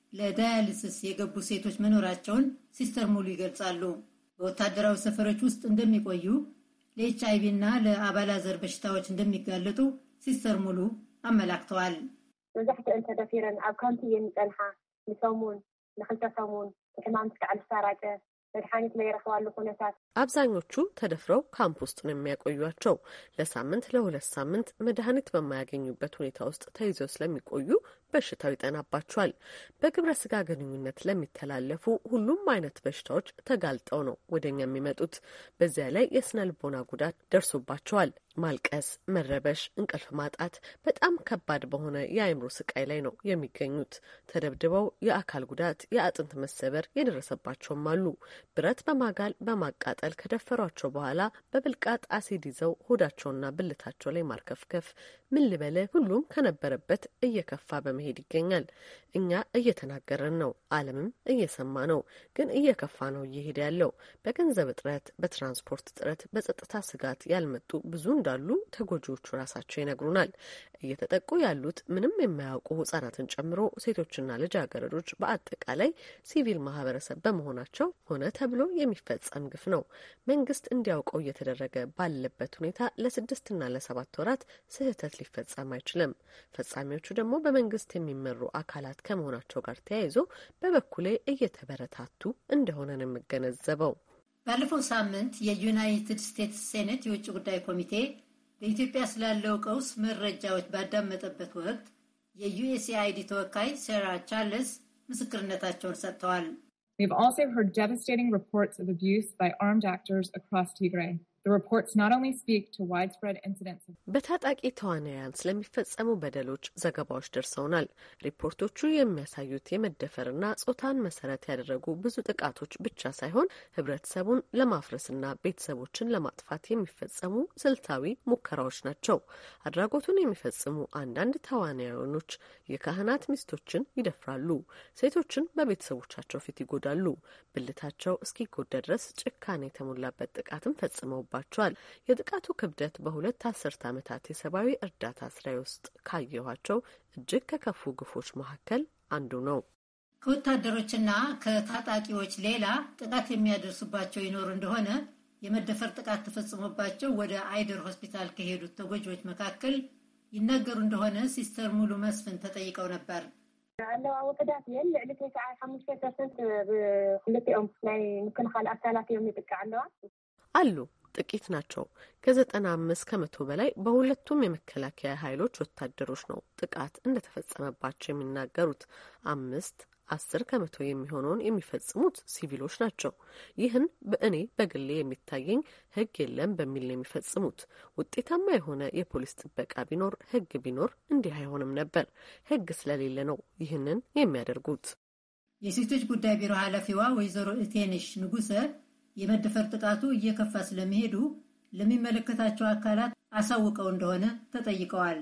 ለዳያሊሲስ የገቡ ሴቶች መኖራቸውን ሲስተር ሙሉ ይገልጻሉ። በወታደራዊ ሰፈሮች ውስጥ እንደሚቆዩ፣ ለኤች አይ ቪ እና ለአባላዘር በሽታዎች እንደሚጋለጡ ሲስተር ሙሉ አመላክተዋል። መብዛሕትአን ተደፊረን ኣብ ካምፕ እየን ይጸንሓ ንሰሙን ንክልተ ሰሙን ሕማም ክሳዕ ዝሳራጨ መድኃኒት ላይ ይረክባሉ ሁኔታት አብዛኞቹ ተደፍረው ካምፕ ውስጥ ነው የሚያቆዩቸው። ለሳምንት ለሁለት ሳምንት መድኃኒት በማያገኙበት ሁኔታ ውስጥ ተይዘው ስለሚቆዩ በሽታው ይጠናባቸዋል። በግብረ ስጋ ግንኙነት ለሚተላለፉ ሁሉም አይነት በሽታዎች ተጋልጠው ነው ወደኛ የሚመጡት። በዚያ ላይ የስነ ልቦና ጉዳት ደርሶባቸዋል። ማልቀስ፣ መረበሽ፣ እንቅልፍ ማጣት፣ በጣም ከባድ በሆነ የአእምሮ ስቃይ ላይ ነው የሚገኙት። ተደብድበው የአካል ጉዳት፣ የአጥንት መሰበር የደረሰባቸውም አሉ። ብረት በማጋል በማቃጠል ከደፈሯቸው በኋላ በብልቃጥ አሲድ ይዘው ሆዳቸውና ብልታቸው ላይ ማርከፍከፍ፣ ምን ልበለ ሁሉም ከነበረበት እየከፋ በመሄድ ይገኛል። እኛ እየተናገርን ነው፣ ዓለምም እየሰማ ነው። ግን እየከፋ ነው እየሄደ ያለው። በገንዘብ እጥረት፣ በትራንስፖርት እጥረት፣ በጸጥታ ስጋት ያልመጡ ብዙ እንዳሉ ተጎጂዎቹ ራሳቸው ይነግሩናል። እየተጠቁ ያሉት ምንም የማያውቁ ህጻናትን ጨምሮ ሴቶችና ልጃገረዶች በአጠቃላይ ሲቪል ማህበረሰብ በመሆናቸው ሆነ ተብሎ የሚፈጸም ግፍ ነው። መንግስት እንዲያውቀው እየተደረገ ባለበት ሁኔታ ለስድስትና ለሰባት ወራት ስህተት ሊፈጸም አይችልም። ፈጻሚዎቹ ደግሞ በመንግስት የሚመሩ አካላት ከመሆናቸው ጋር ተያይዞ በበኩሌ እየተበረታቱ እንደሆነ ነው የምገነዘበው። ባለፈው ሳምንት የዩናይትድ ስቴትስ ሴኔት የውጭ ጉዳይ ኮሚቴ በኢትዮጵያ ስላለው ቀውስ መረጃዎች ባዳመጠበት ወቅት የዩኤስኤአይዲ ተወካይ ሴራ ቻርልስ ምስክርነታቸውን ሰጥተዋል። We've also heard devastating reports of abuse by armed actors across Tigray. The reports not only speak to widespread incidents of በታጣቂ ተዋናያን ስለሚፈጸሙ በደሎች ዘገባዎች ደርሰውናል። ሪፖርቶቹ የሚያሳዩት የመደፈርና ጾታን መሰረት ያደረጉ ብዙ ጥቃቶች ብቻ ሳይሆን ህብረተሰቡን ለማፍረስና ቤተሰቦችን ለማጥፋት የሚፈጸሙ ስልታዊ ሙከራዎች ናቸው። አድራጎቱን የሚፈጽሙ አንዳንድ ተዋናያኖች የካህናት ሚስቶችን ይደፍራሉ፣ ሴቶችን በቤተሰቦቻቸው ፊት ይጎዳሉ፣ ብልታቸው እስኪጎዳ ድረስ ጭካኔ የተሞላበት ጥቃትን ፈጽመው ባቸዋል። የጥቃቱ ክብደት በሁለት አስርት ዓመታት የሰብአዊ እርዳታ ስራ ውስጥ ካየኋቸው እጅግ ከከፉ ግፎች መካከል አንዱ ነው። ከወታደሮችና ከታጣቂዎች ሌላ ጥቃት የሚያደርሱባቸው ይኖር እንደሆነ የመደፈር ጥቃት ተፈጽሞባቸው ወደ አይደር ሆስፒታል ከሄዱት ተጎጂዎች መካከል ይናገሩ እንደሆነ ሲስተር ሙሉ መስፍን ተጠይቀው ነበር። ኣለዋ ወተዳት የን ልዕሊ ተስዓ ሓሙሽተ ፐርሰንት ብክልቲኦም ናይ ምክልኻል አካላት እዮም ይጥቃ ኣለዋ አሉ ጥቂት ናቸው። ከዘጠና አምስት ከመቶ በላይ በሁለቱም የመከላከያ ኃይሎች ወታደሮች ነው ጥቃት እንደተፈጸመባቸው የሚናገሩት። አምስት አስር ከመቶ የሚሆነውን የሚፈጽሙት ሲቪሎች ናቸው። ይህን በእኔ በግሌ የሚታየኝ ህግ የለም በሚል ነው የሚፈጽሙት። ውጤታማ የሆነ የፖሊስ ጥበቃ ቢኖር ህግ ቢኖር እንዲህ አይሆንም ነበር። ህግ ስለሌለ ነው ይህንን የሚያደርጉት። የሴቶች ጉዳይ ቢሮ ኃላፊዋ ወይዘሮ እቴንሽ ንጉሰ የመደፈር ጥቃቱ እየከፋ ስለመሄዱ ለሚመለከታቸው አካላት አሳውቀው እንደሆነ ተጠይቀዋል።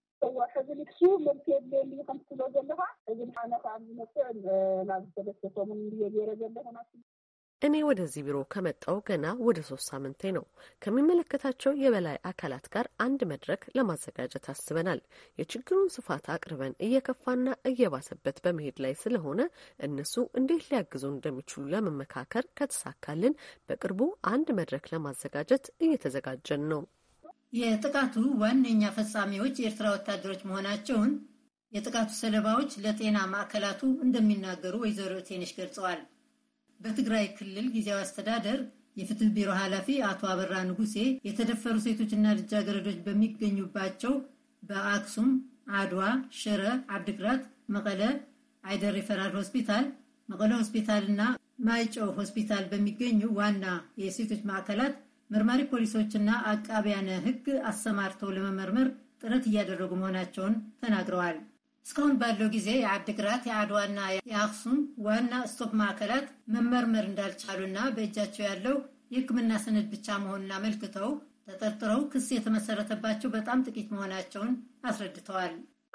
እኔ ወደዚህ ቢሮ ከመጣው ገና ወደ ሶስት ሳምንቴ ነው። ከሚመለከታቸው የበላይ አካላት ጋር አንድ መድረክ ለማዘጋጀት አስበናል። የችግሩን ስፋት አቅርበን እየከፋና እየባሰበት በመሄድ ላይ ስለሆነ እነሱ እንዴት ሊያግዙ እንደሚችሉ ለመመካከር ከተሳካልን በቅርቡ አንድ መድረክ ለማዘጋጀት እየተዘጋጀን ነው። የጥቃቱ ዋነኛ ፈጻሚዎች የኤርትራ ወታደሮች መሆናቸውን የጥቃቱ ሰለባዎች ለጤና ማዕከላቱ እንደሚናገሩ ወይዘሮ ቴንሽ ገልጸዋል። በትግራይ ክልል ጊዜያዊ አስተዳደር የፍትህ ቢሮ ኃላፊ አቶ አበራ ንጉሴ የተደፈሩ ሴቶችና ልጃገረዶች በሚገኙባቸው በአክሱም፣ አድዋ፣ ሽረ፣ አድግራት፣ መቀለ፣ አይደር ሪፈራል ሆስፒታል፣ መቀለ ሆስፒታልና ማይጨው ሆስፒታል በሚገኙ ዋና የሴቶች ማዕከላት መርማሪ ፖሊሶችና አቃቢያነ ሕግ አሰማርተው ለመመርመር ጥረት እያደረጉ መሆናቸውን ተናግረዋል። እስካሁን ባለው ጊዜ የአድግራት የአድዋና የአክሱም ዋና ስቶፕ ማዕከላት መመርመር እንዳልቻሉና በእጃቸው ያለው የሕክምና ሰነድ ብቻ መሆኑን አመልክተው ተጠርጥረው ክስ የተመሰረተባቸው በጣም ጥቂት መሆናቸውን አስረድተዋል።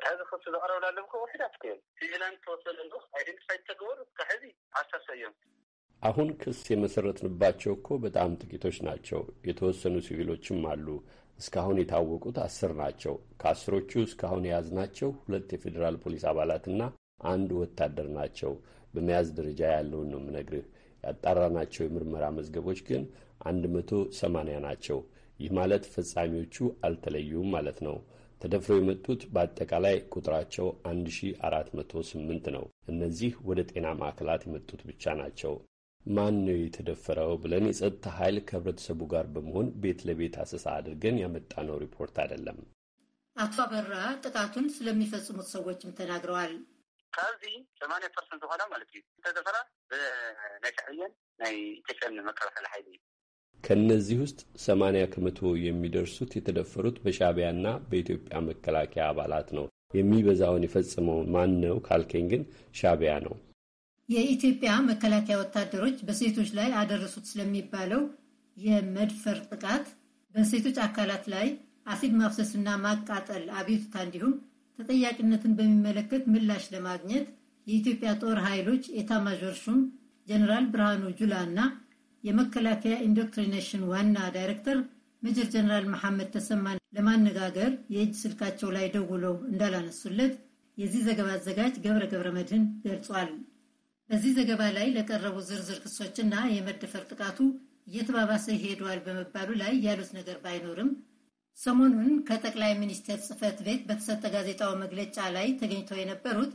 አሁን ክስ የመሰረትንባቸው እኮ በጣም ጥቂቶች ናቸው። የተወሰኑ ሲቪሎችም አሉ። እስካሁን የታወቁት አስር ናቸው። ከአስሮቹ እስካሁን የያዝናቸው ሁለት የፌዴራል ፖሊስ አባላትና አንድ ወታደር ናቸው። በመያዝ ደረጃ ያለውን ነው የምነግርህ። ያጣራናቸው የምርመራ መዝገቦች ግን አንድ መቶ ሰማንያ ናቸው። ይህ ማለት ፈጻሚዎቹ አልተለዩም ማለት ነው። ተደፍረው የመጡት በአጠቃላይ ቁጥራቸው አንድ ሺህ አራት መቶ ስምንት ነው። እነዚህ ወደ ጤና ማዕከላት የመጡት ብቻ ናቸው። ማን ነው የተደፈረው ብለን የጸጥታ ኃይል ከህብረተሰቡ ጋር በመሆን ቤት ለቤት አሰሳ አድርገን ያመጣነው ሪፖርት አይደለም። አቶ አበራ ጥቃቱን ስለሚፈጽሙት ሰዎችም ተናግረዋል። ከዚህ ሰማንያ ፐርሰንት ሆና ማለት ነው ተደፈራ በነሻዕየን ናይ ኢትዮጵያን መከላከያ ኃይል። ከነዚህ ውስጥ ሰማንያ ከመቶ የሚደርሱት የተደፈሩት በሻዕቢያና በኢትዮጵያ መከላከያ አባላት ነው። የሚበዛውን የፈጸመው ማን ነው ካልከኝ ግን ሻዕቢያ ነው። የኢትዮጵያ መከላከያ ወታደሮች በሴቶች ላይ አደረሱት ስለሚባለው የመድፈር ጥቃት፣ በሴቶች አካላት ላይ አሲድ ማፍሰስና ማቃጠል አቤቱታ እንዲሁም ተጠያቂነትን በሚመለከት ምላሽ ለማግኘት የኢትዮጵያ ጦር ኃይሎች ኤታማዦር ሹም ጀነራል ብርሃኑ ጁላ እና የመከላከያ ኢንዶክትሪኔሽን ዋና ዳይሬክተር ሜጀር ጀነራል መሐመድ ተሰማን ለማነጋገር የእጅ ስልካቸው ላይ ደውለው እንዳላነሱለት የዚህ ዘገባ አዘጋጅ ገብረ ገብረ መድህን ገልጿል። በዚህ ዘገባ ላይ ለቀረቡ ዝርዝር ክሶችና የመደፈር ጥቃቱ እየተባባሰ ሄዷል በመባሉ ላይ ያሉት ነገር ባይኖርም ሰሞኑን ከጠቅላይ ሚኒስትር ጽሕፈት ቤት በተሰጠ ጋዜጣዊ መግለጫ ላይ ተገኝተው የነበሩት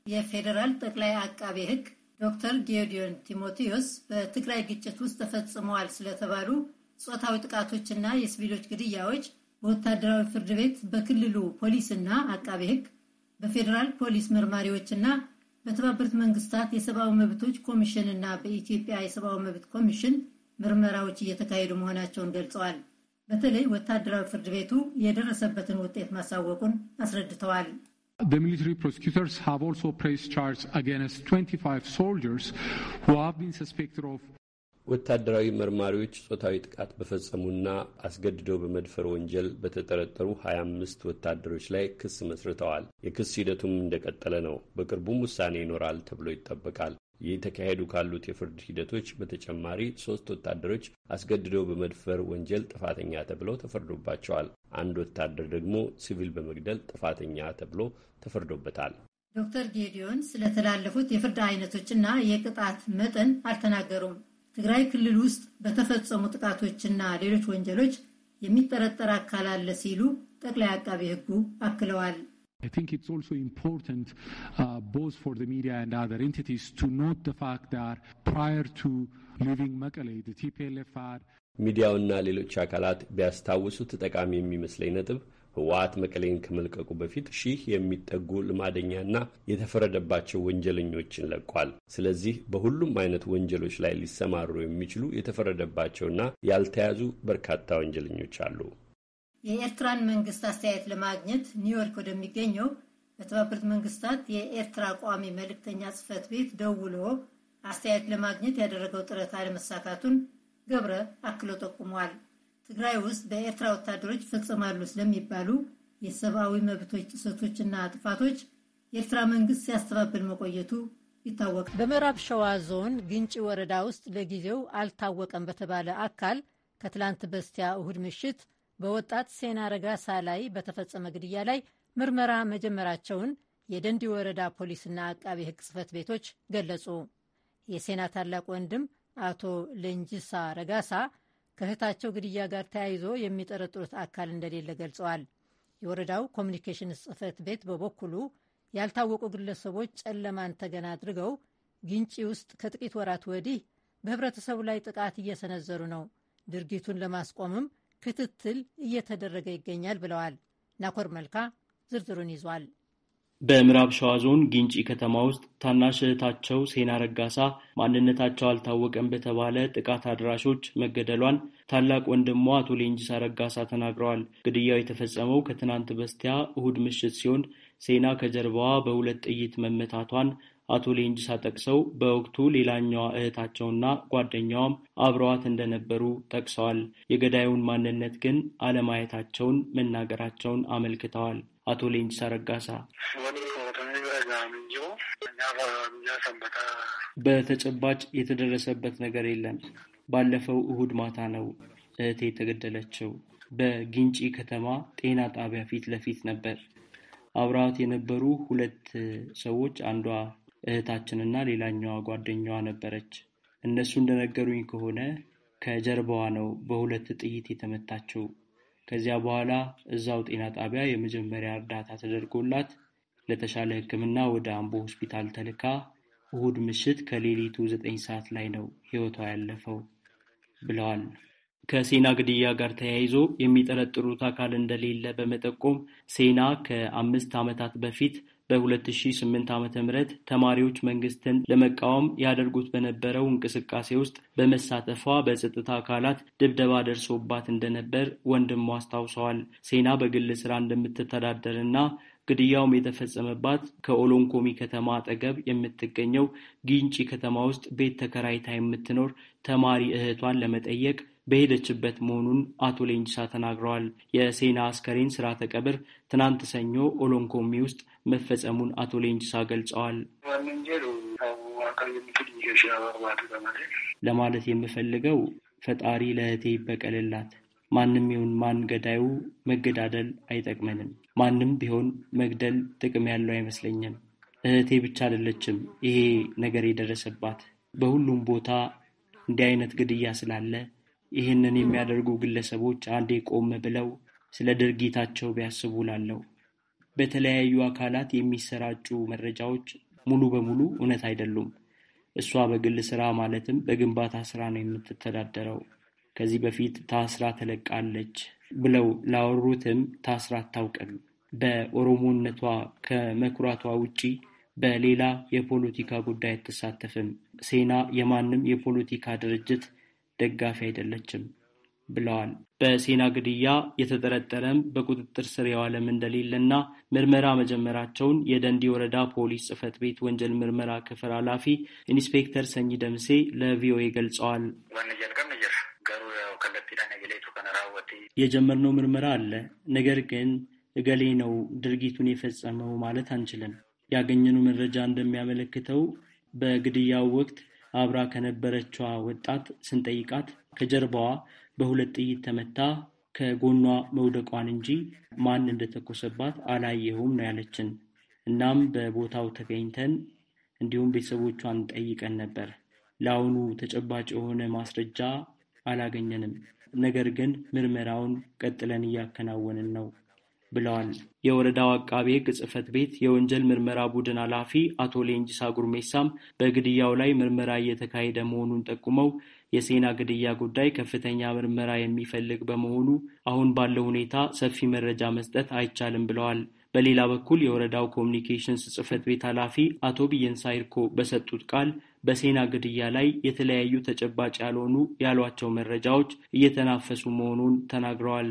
የፌዴራል ጠቅላይ አቃቤ ሕግ ዶክተር ጌዲዮን ቲሞቴዎስ በትግራይ ግጭት ውስጥ ተፈጽመዋል ስለተባሉ ጾታዊ ጥቃቶችና የሲቪሎች ግድያዎች በወታደራዊ ፍርድ ቤት በክልሉ ፖሊስና አቃቤ ሕግ በፌዴራል ፖሊስ መርማሪዎችና በተባበሩት መንግስታት የሰብአዊ መብቶች ኮሚሽንና በኢትዮጵያ የሰብአዊ መብት ኮሚሽን ምርመራዎች እየተካሄዱ መሆናቸውን ገልጸዋል። በተለይ ወታደራዊ ፍርድ ቤቱ የደረሰበትን ውጤት ማሳወቁን አስረድተዋል። The military prosecutors have also pressed charges against twenty-five soldiers who have been suspected of ወታደራዊ መርማሪዎች ጾታዊ ጥቃት በፈጸሙና አስገድደው በመድፈር ወንጀል በተጠረጠሩ ሀያ አምስት ወታደሮች ላይ ክስ መስርተዋል። የክስ ሂደቱም እንደቀጠለ ነው። በቅርቡም ውሳኔ ይኖራል ተብሎ ይጠበቃል። እየተካሄዱ ካሉት የፍርድ ሂደቶች በተጨማሪ ሶስት ወታደሮች አስገድደው በመድፈር ወንጀል ጥፋተኛ ተብለው ተፈርዶባቸዋል። አንድ ወታደር ደግሞ ሲቪል በመግደል ጥፋተኛ ተብሎ ተፈርዶበታል። ዶክተር ጌዲዮን ስለተላለፉት የፍርድ አይነቶችና የቅጣት መጠን አልተናገሩም። ትግራይ ክልል ውስጥ በተፈጸሙ ጥቃቶችና ሌሎች ወንጀሎች የሚጠረጠር አካል አለ ሲሉ ጠቅላይ አቃቤ ሕጉ አክለዋል። I think it's also important uh, both for the media and other entities to note the fact that prior to leaving Mekelle, the T P L F had ሚዲያውና ሌሎች አካላት ቢያስታውሱት ጠቃሚ የሚመስለኝ ነጥብ ህወሓት መቀሌን ከመልቀቁ በፊት ሺህ የሚጠጉ ልማደኛና የተፈረደባቸው ወንጀለኞችን ለቋል። ስለዚህ በሁሉም አይነት ወንጀሎች ላይ ሊሰማሩ የሚችሉ የተፈረደባቸውና ያልተያዙ በርካታ ወንጀለኞች አሉ። የኤርትራን መንግስት አስተያየት ለማግኘት ኒውዮርክ ወደሚገኘው በተባበሩት መንግስታት የኤርትራ ቋሚ መልእክተኛ ጽሕፈት ቤት ደውሎ አስተያየት ለማግኘት ያደረገው ጥረት አለመሳካቱን ገብረ አክሎ ጠቁሟል። ትግራይ ውስጥ በኤርትራ ወታደሮች ፈጽማሉ ስለሚባሉ የሰብአዊ መብቶች ጥሰቶችና ጥፋቶች የኤርትራ መንግስት ሲያስተባብል መቆየቱ ይታወቃል። በምዕራብ ሸዋ ዞን ግንጪ ወረዳ ውስጥ ለጊዜው አልታወቀም በተባለ አካል ከትላንት በስቲያ እሁድ ምሽት በወጣት ሴና ረጋሳ ላይ በተፈጸመ ግድያ ላይ ምርመራ መጀመራቸውን የደንዲ ወረዳ ፖሊስና አቃቤ ሕግ ጽሕፈት ቤቶች ገለጹ። የሴና ታላቅ ወንድም አቶ ለንጂሳ ረጋሳ ከእህታቸው ግድያ ጋር ተያይዞ የሚጠረጥሩት አካል እንደሌለ ገልጸዋል። የወረዳው ኮሚኒኬሽንስ ጽሕፈት ቤት በበኩሉ ያልታወቁ ግለሰቦች ጨለማን ተገን አድርገው ግንጪ ውስጥ ከጥቂት ወራት ወዲህ በህብረተሰቡ ላይ ጥቃት እየሰነዘሩ ነው፣ ድርጊቱን ለማስቆምም ክትትል እየተደረገ ይገኛል ብለዋል። ናኮር መልካ ዝርዝሩን ይዟል። በምዕራብ ሸዋ ዞን ግንጪ ከተማ ውስጥ ታናሽ እህታቸው ሴና ረጋሳ ማንነታቸው አልታወቀም በተባለ ጥቃት አድራሾች መገደሏን ታላቅ ወንድሟ አቶ ሌንጂሳ ረጋሳ ተናግረዋል። ግድያው የተፈጸመው ከትናንት በስቲያ እሁድ ምሽት ሲሆን ሴና ከጀርባዋ በሁለት ጥይት መመታቷን አቶ ሌንጂሳ ጠቅሰው በወቅቱ ሌላኛዋ እህታቸውና ጓደኛዋም አብረዋት እንደነበሩ ጠቅሰዋል። የገዳዩን ማንነት ግን አለማየታቸውን መናገራቸውን አመልክተዋል። አቶ ሌንጂሳ ረጋሳ በተጨባጭ የተደረሰበት ነገር የለም። ባለፈው እሁድ ማታ ነው እህቴ የተገደለችው። በግንጪ ከተማ ጤና ጣቢያ ፊት ለፊት ነበር። አብረዋት የነበሩ ሁለት ሰዎች አንዷ እህታችንና ሌላኛዋ ጓደኛዋ ነበረች። እነሱ እንደነገሩኝ ከሆነ ከጀርባዋ ነው በሁለት ጥይት የተመታችው። ከዚያ በኋላ እዛው ጤና ጣቢያ የመጀመሪያ እርዳታ ተደርጎላት ለተሻለ ሕክምና ወደ አምቦ ሆስፒታል ተልካ እሁድ ምሽት ከሌሊቱ ዘጠኝ ሰዓት ላይ ነው ሕይወቷ ያለፈው ብለዋል። ከሴና ግድያ ጋር ተያይዞ የሚጠረጥሩት አካል እንደሌለ በመጠቆም ሴና ከአምስት ዓመታት በፊት በሁለት ሺህ ስምንት ዓመተ ምህረት ተማሪዎች መንግስትን ለመቃወም ያደርጉት በነበረው እንቅስቃሴ ውስጥ በመሳተፏ በጸጥታ አካላት ድብደባ ደርሶባት እንደነበር ወንድሟ አስታውሰዋል። ሴና በግል ስራ እንደምትተዳደርና ግድያውም የተፈጸመባት ከኦሎንኮሚ ከተማ አጠገብ የምትገኘው ግንጪ ከተማ ውስጥ ቤት ተከራይታ የምትኖር ተማሪ እህቷን ለመጠየቅ በሄደችበት መሆኑን አቶ ሌንጂሳ ተናግረዋል። የሴና አስከሬን ስርዓተ ቀብር ትናንት ሰኞ ኦሎንኮሚ ውስጥ መፈጸሙን አቶ ሌንጂሳ ገልጸዋል። ለማለት የምፈልገው ፈጣሪ ለእህቴ ይበቀልላት። ማንም ይሁን ማን ገዳዩ መገዳደል አይጠቅመንም። ማንም ቢሆን መግደል ጥቅም ያለው አይመስለኝም። እህቴ ብቻ አይደለችም ይሄ ነገር የደረሰባት። በሁሉም ቦታ እንዲህ አይነት ግድያ ስላለ ይህንን የሚያደርጉ ግለሰቦች አንዴ ቆም ብለው ስለ ድርጊታቸው ቢያስቡ ላለው። በተለያዩ አካላት የሚሰራጩ መረጃዎች ሙሉ በሙሉ እውነት አይደሉም። እሷ በግል ስራ ማለትም በግንባታ ስራ ነው የምትተዳደረው። ከዚህ በፊት ታስራ ተለቃለች ብለው ላወሩትም ታስራ አታውቅም። በኦሮሞነቷ ከመኩራቷ ውጪ በሌላ የፖለቲካ ጉዳይ አትሳተፍም። ሴና የማንም የፖለቲካ ድርጅት ደጋፊ አይደለችም ብለዋል። በሴና ግድያ የተጠረጠረም በቁጥጥር ስር የዋለም እንደሌለና ምርመራ መጀመራቸውን የደንዲ ወረዳ ፖሊስ ጽሕፈት ቤት ወንጀል ምርመራ ክፍል ኃላፊ ኢንስፔክተር ሰኚ ደምሴ ለቪኦኤ ገልጸዋል። የጀመርነው ምርመራ አለ። ነገር ግን እገሌ ነው ድርጊቱን የፈጸመው ማለት አንችልም። ያገኘነው መረጃ እንደሚያመለክተው በግድያው ወቅት አብራ ከነበረችዋ ወጣት ስንጠይቃት ከጀርባዋ በሁለት ጥይት ተመታ ከጎኗ መውደቋን እንጂ ማን እንደተኮሰባት አላየሁም ነው ያለችን። እናም በቦታው ተገኝተን እንዲሁም ቤተሰቦቿን ጠይቀን ነበር። ለአሁኑ ተጨባጭ የሆነ ማስረጃ አላገኘንም። ነገር ግን ምርመራውን ቀጥለን እያከናወንን ነው ብለዋል። የወረዳው አቃቤ ሕግ ጽሕፈት ቤት የወንጀል ምርመራ ቡድን ኃላፊ አቶ ሌንጂሳ ጉርሜሳም በግድያው ላይ ምርመራ እየተካሄደ መሆኑን ጠቁመው የሴና ግድያ ጉዳይ ከፍተኛ ምርመራ የሚፈልግ በመሆኑ አሁን ባለው ሁኔታ ሰፊ መረጃ መስጠት አይቻልም ብለዋል። በሌላ በኩል የወረዳው ኮሚኒኬሽንስ ጽሕፈት ቤት ኃላፊ አቶ ቢየንሳ ይርኮ በሰጡት ቃል በሴና ግድያ ላይ የተለያዩ ተጨባጭ ያልሆኑ ያሏቸው መረጃዎች እየተናፈሱ መሆኑን ተናግረዋል።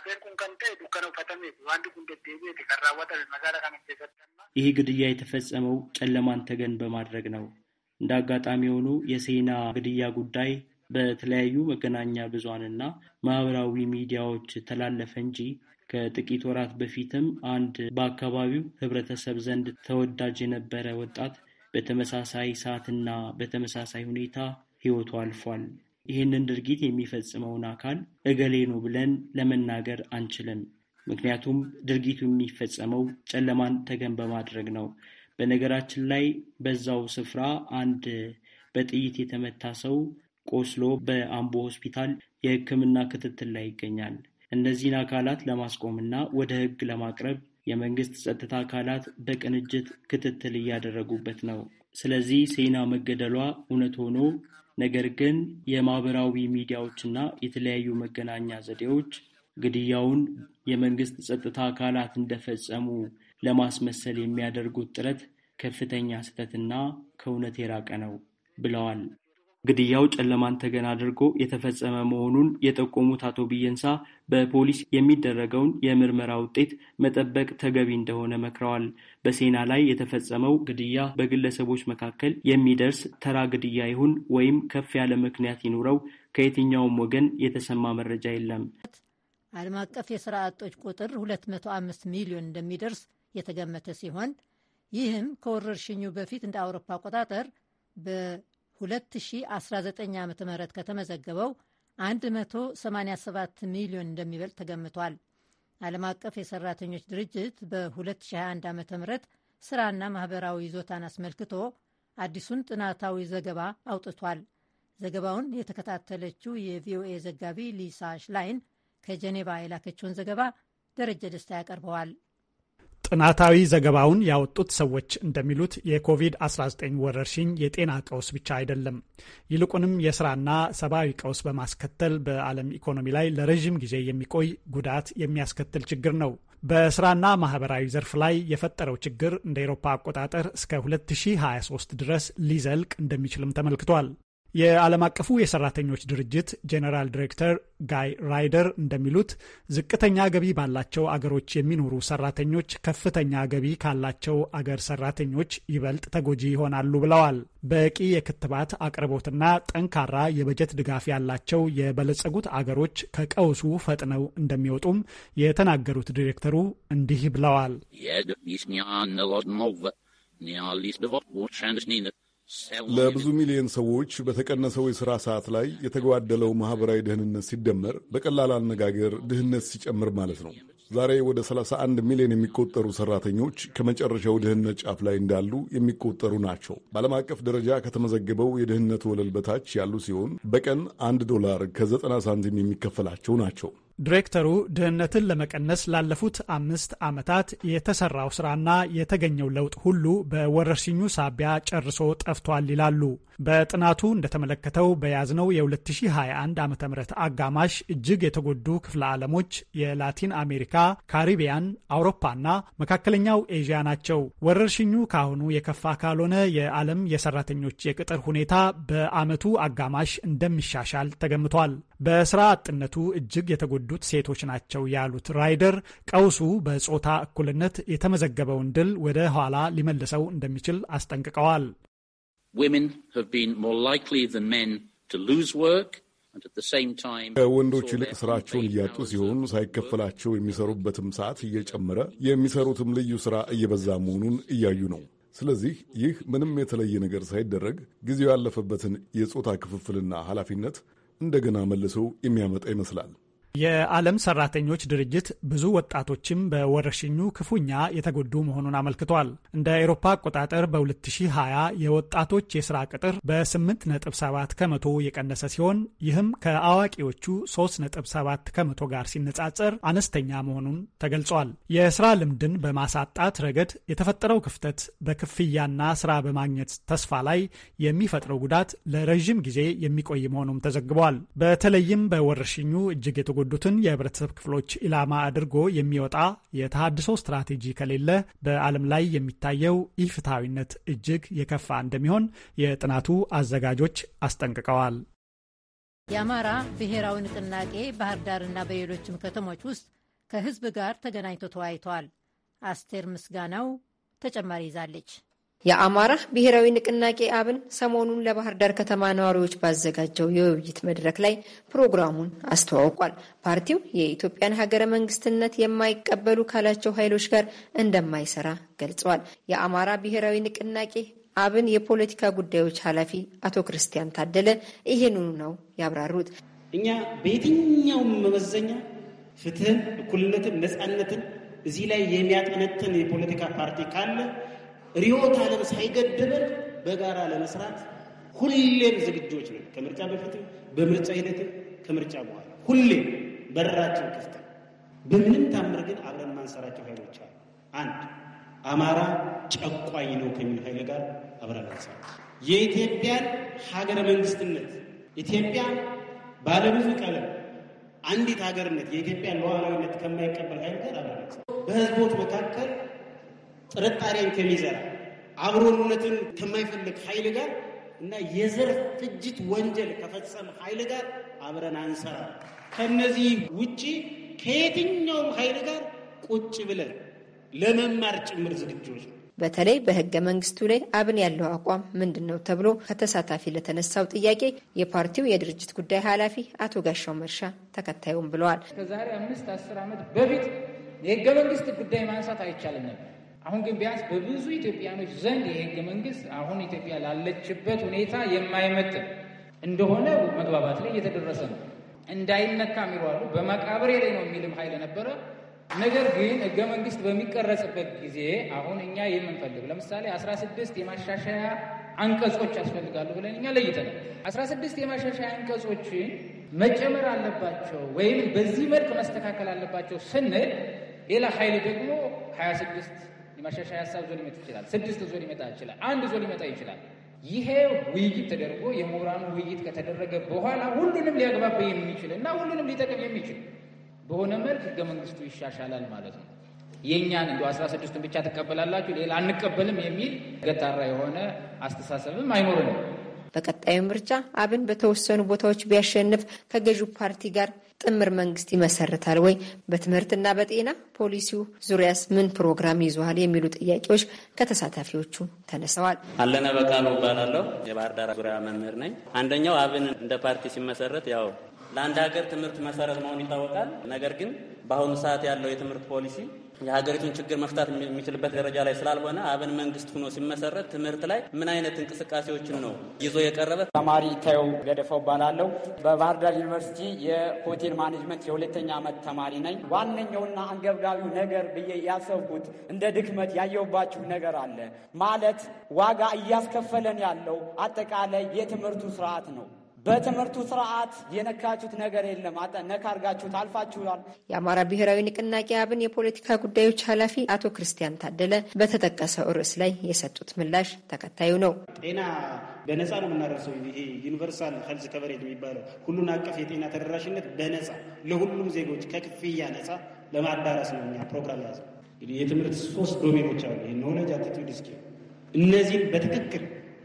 ይህ ግድያ የተፈጸመው ጨለማን ተገን በማድረግ ነው። እንደ አጋጣሚ ሆኖ የሴና ግድያ ጉዳይ በተለያዩ መገናኛ ብዙሃንና ማህበራዊ ሚዲያዎች ተላለፈ እንጂ ከጥቂት ወራት በፊትም አንድ በአካባቢው ሕብረተሰብ ዘንድ ተወዳጅ የነበረ ወጣት በተመሳሳይ ሰዓትና በተመሳሳይ ሁኔታ ሕይወቱ አልፏል። ይህንን ድርጊት የሚፈጽመውን አካል እገሌ ነው ብለን ለመናገር አንችልም። ምክንያቱም ድርጊቱ የሚፈጸመው ጨለማን ተገን በማድረግ ነው። በነገራችን ላይ በዛው ስፍራ አንድ በጥይት የተመታ ሰው ቆስሎ በአምቦ ሆስፒታል የሕክምና ክትትል ላይ ይገኛል። እነዚህን አካላት ለማስቆምና ወደ ሕግ ለማቅረብ የመንግስት ጸጥታ አካላት በቅንጅት ክትትል እያደረጉበት ነው። ስለዚህ ሴና መገደሏ እውነት ሆኖ ነገር ግን የማህበራዊ ሚዲያዎችና የተለያዩ መገናኛ ዘዴዎች ግድያውን የመንግስት ጸጥታ አካላት እንደፈጸሙ ለማስመሰል የሚያደርጉት ጥረት ከፍተኛ ስህተትና ከእውነት የራቀ ነው ብለዋል። ግድያው ጨለማን ተገን አድርጎ የተፈጸመ መሆኑን የጠቆሙት አቶ ቢየንሳ በፖሊስ የሚደረገውን የምርመራ ውጤት መጠበቅ ተገቢ እንደሆነ መክረዋል። በሴና ላይ የተፈጸመው ግድያ በግለሰቦች መካከል የሚደርስ ተራ ግድያ ይሁን ወይም ከፍ ያለ ምክንያት ይኑረው ከየትኛውም ወገን የተሰማ መረጃ የለም። ዓለም አቀፍ የስራ አጦች ቁጥር ሁለት መቶ አምስት ሚሊዮን እንደሚደርስ የተገመተ ሲሆን ይህም ከወረርሽኙ በፊት እንደ አውሮፓ አቆጣጠር በ2019 ዓ ም ከተመዘገበው መቶ ሰማንያ ሰባት ሚሊዮን እንደሚበልጥ ተገምቷል። ዓለም አቀፍ የሰራተኞች ድርጅት በ2021 ዓ ም ስራና ማህበራዊ ይዞታን አስመልክቶ አዲሱን ጥናታዊ ዘገባ አውጥቷል። ዘገባውን የተከታተለችው የቪኦኤ ዘጋቢ ሊሳ ሽላይን ከጀኔቫ የላከችውን ዘገባ ደረጀ ደስታ ያቀርበዋል። ጥናታዊ ዘገባውን ያወጡት ሰዎች እንደሚሉት የኮቪድ አስራ ዘጠኝ ወረርሽኝ የጤና ቀውስ ብቻ አይደለም። ይልቁንም የስራና ሰብአዊ ቀውስ በማስከተል በዓለም ኢኮኖሚ ላይ ለረዥም ጊዜ የሚቆይ ጉዳት የሚያስከትል ችግር ነው። በስራና ማህበራዊ ዘርፍ ላይ የፈጠረው ችግር እንደ አውሮፓ አቆጣጠር እስከ ሁለት ሺህ ሀያ ሶስት ድረስ ሊዘልቅ እንደሚችልም ተመልክቷል። የዓለም አቀፉ የሰራተኞች ድርጅት ጄኔራል ዲሬክተር ጋይ ራይደር እንደሚሉት ዝቅተኛ ገቢ ባላቸው አገሮች የሚኖሩ ሰራተኞች ከፍተኛ ገቢ ካላቸው አገር ሰራተኞች ይበልጥ ተጎጂ ይሆናሉ ብለዋል። በቂ የክትባት አቅርቦትና ጠንካራ የበጀት ድጋፍ ያላቸው የበለጸጉት አገሮች ከቀውሱ ፈጥነው እንደሚወጡም የተናገሩት ዲሬክተሩ እንዲህ ብለዋል። ለብዙ ሚሊዮን ሰዎች በተቀነሰው የሥራ ሰዓት ላይ የተጓደለው ማኅበራዊ ደህንነት ሲደመር በቀላል አነጋገር ድህነት ሲጨምር ማለት ነው። ዛሬ ወደ ሰላሳ አንድ ሚሊዮን የሚቆጠሩ ሠራተኞች ከመጨረሻው ድህነት ጫፍ ላይ እንዳሉ የሚቆጠሩ ናቸው። በዓለም አቀፍ ደረጃ ከተመዘገበው የድህነት ወለል በታች ያሉ ሲሆን በቀን አንድ ዶላር ከዘጠና ሳንቲም የሚከፈላቸው ናቸው። ዲሬክተሩ ድህነትን ለመቀነስ ላለፉት አምስት ዓመታት የተሰራው ስራና የተገኘው ለውጥ ሁሉ በወረርሽኙ ሳቢያ ጨርሶ ጠፍቷል ይላሉ። በጥናቱ እንደተመለከተው በያዝነው የ2021 ዓ.ም አጋማሽ እጅግ የተጎዱ ክፍለ ዓለሞች የላቲን አሜሪካ፣ ካሪቢያን፣ አውሮፓና መካከለኛው ኤዥያ ናቸው። ወረርሽኙ ካሁኑ የከፋ ካልሆነ የዓለም የሰራተኞች የቅጥር ሁኔታ በዓመቱ አጋማሽ እንደሚሻሻል ተገምቷል። በስራ አጥነቱ እጅግ የተጎዱት ሴቶች ናቸው ያሉት ራይደር ቀውሱ በጾታ እኩልነት የተመዘገበውን ድል ወደ ኋላ ሊመልሰው እንደሚችል አስጠንቅቀዋል። ከወንዶች ይልቅ ስራቸውን እያጡ ሲሆን ሳይከፈላቸው የሚሰሩበትም ሰዓት እየጨመረ የሚሰሩትም ልዩ ስራ እየበዛ መሆኑን እያዩ ነው። ስለዚህ ይህ ምንም የተለየ ነገር ሳይደረግ ጊዜው ያለፈበትን የጾታ ክፍፍልና ኃላፊነት እንደገና መልሰው የሚያመጣ ይመስላል። የዓለም ሰራተኞች ድርጅት ብዙ ወጣቶችም በወረርሽኙ ክፉኛ የተጎዱ መሆኑን አመልክቷል። እንደ አውሮፓ አቆጣጠር በ2020 የወጣቶች የስራ ቅጥር በ8 ነጥብ ሰባት ከመቶ የቀነሰ ሲሆን ይህም ከአዋቂዎቹ ሶስት ነጥብ ሰባት ከመቶ ጋር ሲነጻጸር አነስተኛ መሆኑን ተገልጿል። የስራ ልምድን በማሳጣት ረገድ የተፈጠረው ክፍተት በክፍያና ስራ በማግኘት ተስፋ ላይ የሚፈጥረው ጉዳት ለረዥም ጊዜ የሚቆይ መሆኑም ተዘግቧል። በተለይም በወረርሽኙ እጅግ የተጎ ዱትን የህብረተሰብ ክፍሎች ኢላማ አድርጎ የሚወጣ የተሃድሶ ስትራቴጂ ከሌለ በዓለም ላይ የሚታየው ኢፍትሐዊነት እጅግ የከፋ እንደሚሆን የጥናቱ አዘጋጆች አስጠንቅቀዋል። የአማራ ብሔራዊ ንቅናቄ ባህር ዳርና በሌሎችም ከተሞች ውስጥ ከህዝብ ጋር ተገናኝቶ ተወያይተዋል። አስቴር ምስጋናው ተጨማሪ ይዛለች። የአማራ ብሔራዊ ንቅናቄ አብን ሰሞኑን ለባህር ዳር ከተማ ነዋሪዎች ባዘጋጀው የውይይት መድረክ ላይ ፕሮግራሙን አስተዋውቋል። ፓርቲው የኢትዮጵያን ሀገረ መንግስትነት የማይቀበሉ ካላቸው ኃይሎች ጋር እንደማይሰራ ገልጸዋል። የአማራ ብሔራዊ ንቅናቄ አብን የፖለቲካ ጉዳዮች ኃላፊ አቶ ክርስቲያን ታደለ ይህንኑ ነው ያብራሩት። እኛ በየትኛውም መመዘኛ ፍትህን፣ እኩልነትን፣ ነጻነትን እዚህ ላይ የሚያጠነጥን የፖለቲካ ፓርቲ ካለ ሪዮት ዓለም ሳይገድበን በጋራ ለመስራት ሁሌም ዝግጆች ነን። ከምርጫ በፊትም በምርጫ ሂደትም ከምርጫ በኋላ ሁሌም በራችን ክፍት። በምንም ታምር ግን አብረን ማንሰራቸው ኃይሎች አሉ። አንድ አማራ ጨቋኝ ነው ከሚል ኃይል ጋር አብረን አንሰራ። የኢትዮጵያን ሀገረ መንግስትነት ኢትዮጵያ ባለብዙ ቀለም አንዲት ሀገርነት የኢትዮጵያን ሉዓላዊነት ከማይቀበል ኃይል ጋር አብረን አንሰራ። በህዝቦች መካከል ጥርጣሬን ከሚዘራ አብሮነትን ከማይፈልግ ኃይል ጋር እና የዘር ፍጅት ወንጀል ከፈጸመ ኃይል ጋር አብረን አንሰራ። ከነዚህ ውጪ ከየትኛውም ኃይል ጋር ቁጭ ብለን ለመማር ጭምር ዝግጆች ነው። በተለይ በህገ መንግስቱ ላይ አብን ያለው አቋም ምንድን ነው ተብሎ ከተሳታፊ ለተነሳው ጥያቄ የፓርቲው የድርጅት ጉዳይ ኃላፊ አቶ ጋሻው መርሻ ተከታዩም ብለዋል። ከዛሬ አምስት አስር ዓመት በፊት የህገ መንግስት ጉዳይ ማንሳት አይቻልም ነበር። አሁን ግን ቢያንስ በብዙ ኢትዮጵያኖች ዘንድ የህገ መንግስት አሁን ኢትዮጵያ ላለችበት ሁኔታ የማይመጥን እንደሆነ መግባባት ላይ እየተደረሰ ነው። እንዳይነካ የሚሏሉ በመቃብሬ ላይ ነው የሚልም ኃይል ነበረ። ነገር ግን ህገ መንግስት በሚቀረጽበት ጊዜ አሁን እኛ የምንፈልግ ለምሳሌ አስራ ስድስት የማሻሻያ አንቀጾች ያስፈልጋሉ ብለን እኛ ለይተናል። አስራ ስድስት የማሻሻያ አንቀጾችን መጨመር አለባቸው ወይም በዚህ መልክ መስተካከል አለባቸው ስንል ሌላ ኃይል ደግሞ ሀያ ስድስት የማሻሻያ ሀሳብ ዞ ሊመጣ ይችላል። ስድስት ዞ ሊመጣ ይችላል። አንድ ዞ ሊመጣ ይችላል። ይሄ ውይይት ተደርጎ የምሁራኑ ውይይት ከተደረገ በኋላ ሁሉንም ሊያግባባ የሚችል እና ሁሉንም ሊጠቅም የሚችል በሆነ መልክ ህገ መንግስቱ ይሻሻላል ማለት ነው። የእኛን እንደ አስራ ስድስቱን ብቻ ትቀበላላችሁ ሌላ አንቀበልም የሚል ገታራ የሆነ አስተሳሰብም አይኖርንም። በቀጣዩ ምርጫ አብን በተወሰኑ ቦታዎች ቢያሸንፍ ከገዢው ፓርቲ ጋር ጥምር መንግስት ይመሰርታል ወይ? በትምህርትና በጤና ፖሊሲው ዙሪያስ ምን ፕሮግራም ይዟል? የሚሉ ጥያቄዎች ከተሳታፊዎቹ ተነስተዋል። አለነ በቃሉ እባላለሁ። የባህር ዳር ዙሪያ መምህር ነኝ። አንደኛው አብን እንደ ፓርቲ ሲመሰረት ያው ለአንድ ሀገር ትምህርት መሰረት መሆኑ ይታወቃል። ነገር ግን በአሁኑ ሰዓት ያለው የትምህርት ፖሊሲ የሀገሪቱን ችግር መፍታት የሚችልበት ደረጃ ላይ ስላልሆነ አብን መንግስት ሆኖ ሲመሰረት ትምህርት ላይ ምን አይነት እንቅስቃሴዎችን ነው ይዞ የቀረበ? ተማሪ ይታየው ገደፈው እባላለሁ። በባህር ዳር ዩኒቨርሲቲ የሆቴል ማኔጅመንት የሁለተኛ ዓመት ተማሪ ነኝ። ዋነኛውና አንገብጋቢው ነገር ብዬ ያሰብኩት እንደ ድክመት ያየውባችሁ ነገር አለ ማለት ዋጋ እያስከፈለን ያለው አጠቃላይ የትምህርቱ ስርዓት ነው። በትምህርቱ ስርዓት የነካችሁት ነገር የለም። አጣ ነካርጋችሁት አልፋችኋል። የአማራ ብሔራዊ ንቅናቄ አብን የፖለቲካ ጉዳዮች ኃላፊ አቶ ክርስቲያን ታደለ በተጠቀሰው ርዕስ ላይ የሰጡት ምላሽ ተከታዩ ነው። ጤና በነፃ ነው የምናደርሰው። ይሄ ዩኒቨርሳል ሄልዝ ከቨሬጅ የሚባለው ሁሉን አቀፍ የጤና ተደራሽነት በነፃ ለሁሉም ዜጎች ከክፍያ ነፃ ለማዳረስ ነው እኛ ፕሮግራም ያዘ። እንግዲህ የትምህርት ሶስት ዶሜኖች አሉ። ኖሌጅ፣ አቲቲዩድ፣ ስኪል። እነዚህን በትክክል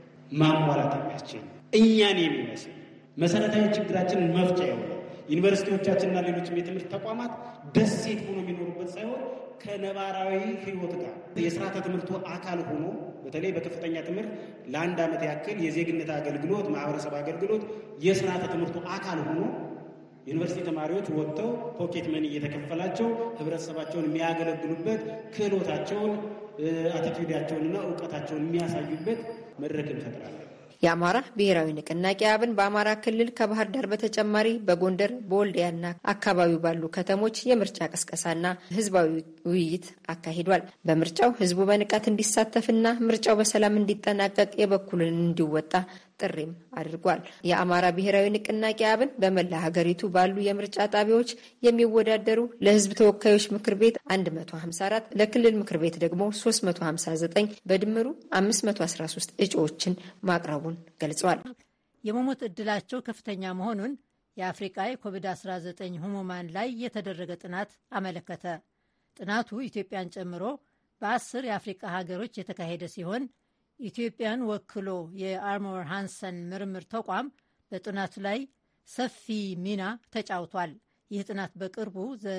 ማሟላት የሚያስችል እኛን የሚመስል መሰረታዊ ችግራችንን መፍቻ ይሆናል። ዩኒቨርሲቲዎቻችንና ሌሎችም የትምህርት ተቋማት ደሴት ሆኖ የሚኖሩበት ሳይሆን ከነባራዊ ሕይወት ጋር የስርዓተ ትምህርቱ አካል ሆኖ በተለይ በከፍተኛ ትምህርት ለአንድ ዓመት ያክል የዜግነት አገልግሎት፣ ማህበረሰብ አገልግሎት የስርዓተ ትምህርቱ አካል ሆኖ ዩኒቨርሲቲ ተማሪዎች ወጥተው ፖኬት መኒ እየተከፈላቸው ህብረተሰባቸውን የሚያገለግሉበት ክህሎታቸውን፣ አቲቲዩዳቸውንና እውቀታቸውን የሚያሳዩበት መድረክ እንፈጥራለን። የአማራ ብሔራዊ ንቅናቄ አብን በአማራ ክልል ከባህር ዳር በተጨማሪ በጎንደር በወልዲያና አካባቢው ባሉ ከተሞች የምርጫ ቀስቀሳና ህዝባዊ ውይይት አካሂዷል። በምርጫው ህዝቡ በንቃት እንዲሳተፍና ምርጫው በሰላም እንዲጠናቀቅ የበኩልን እንዲወጣ ጥሪም አድርጓል። የአማራ ብሔራዊ ንቅናቄ አብን በመላ ሀገሪቱ ባሉ የምርጫ ጣቢያዎች የሚወዳደሩ ለህዝብ ተወካዮች ምክር ቤት አንድ መቶ ሀምሳ አራት ለክልል ምክር ቤት ደግሞ ሶስት መቶ ሀምሳ ዘጠኝ በድምሩ አምስት መቶ አስራ ሶስት እጩዎችን ማቅረቡን ገልጸዋል። የመሞት እድላቸው ከፍተኛ መሆኑን የአፍሪቃ የኮቪድ አስራ ዘጠኝ ህሙማን ላይ የተደረገ ጥናት አመለከተ። ጥናቱ ኢትዮጵያን ጨምሮ በአስር የአፍሪቃ ሀገሮች የተካሄደ ሲሆን ኢትዮጵያን ወክሎ የአርሞር ሃንሰን ምርምር ተቋም በጥናቱ ላይ ሰፊ ሚና ተጫውቷል። ይህ ጥናት በቅርቡ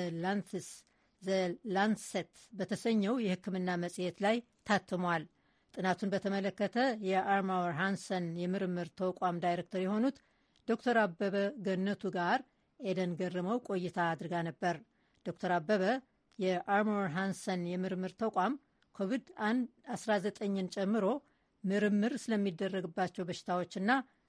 ዘላንሰት በተሰኘው የሕክምና መጽሔት ላይ ታትሟል። ጥናቱን በተመለከተ የአርሞር ሃንሰን የምርምር ተቋም ዳይሬክተር የሆኑት ዶክተር አበበ ገነቱ ጋር ኤደን ገርመው ቆይታ አድርጋ ነበር። ዶክተር አበበ የአርሞር ሃንሰን የምርምር ተቋም ኮቪድ አስራ ዘጠኝን ጨምሮ ምርምር ስለሚደረግባቸው በሽታዎችና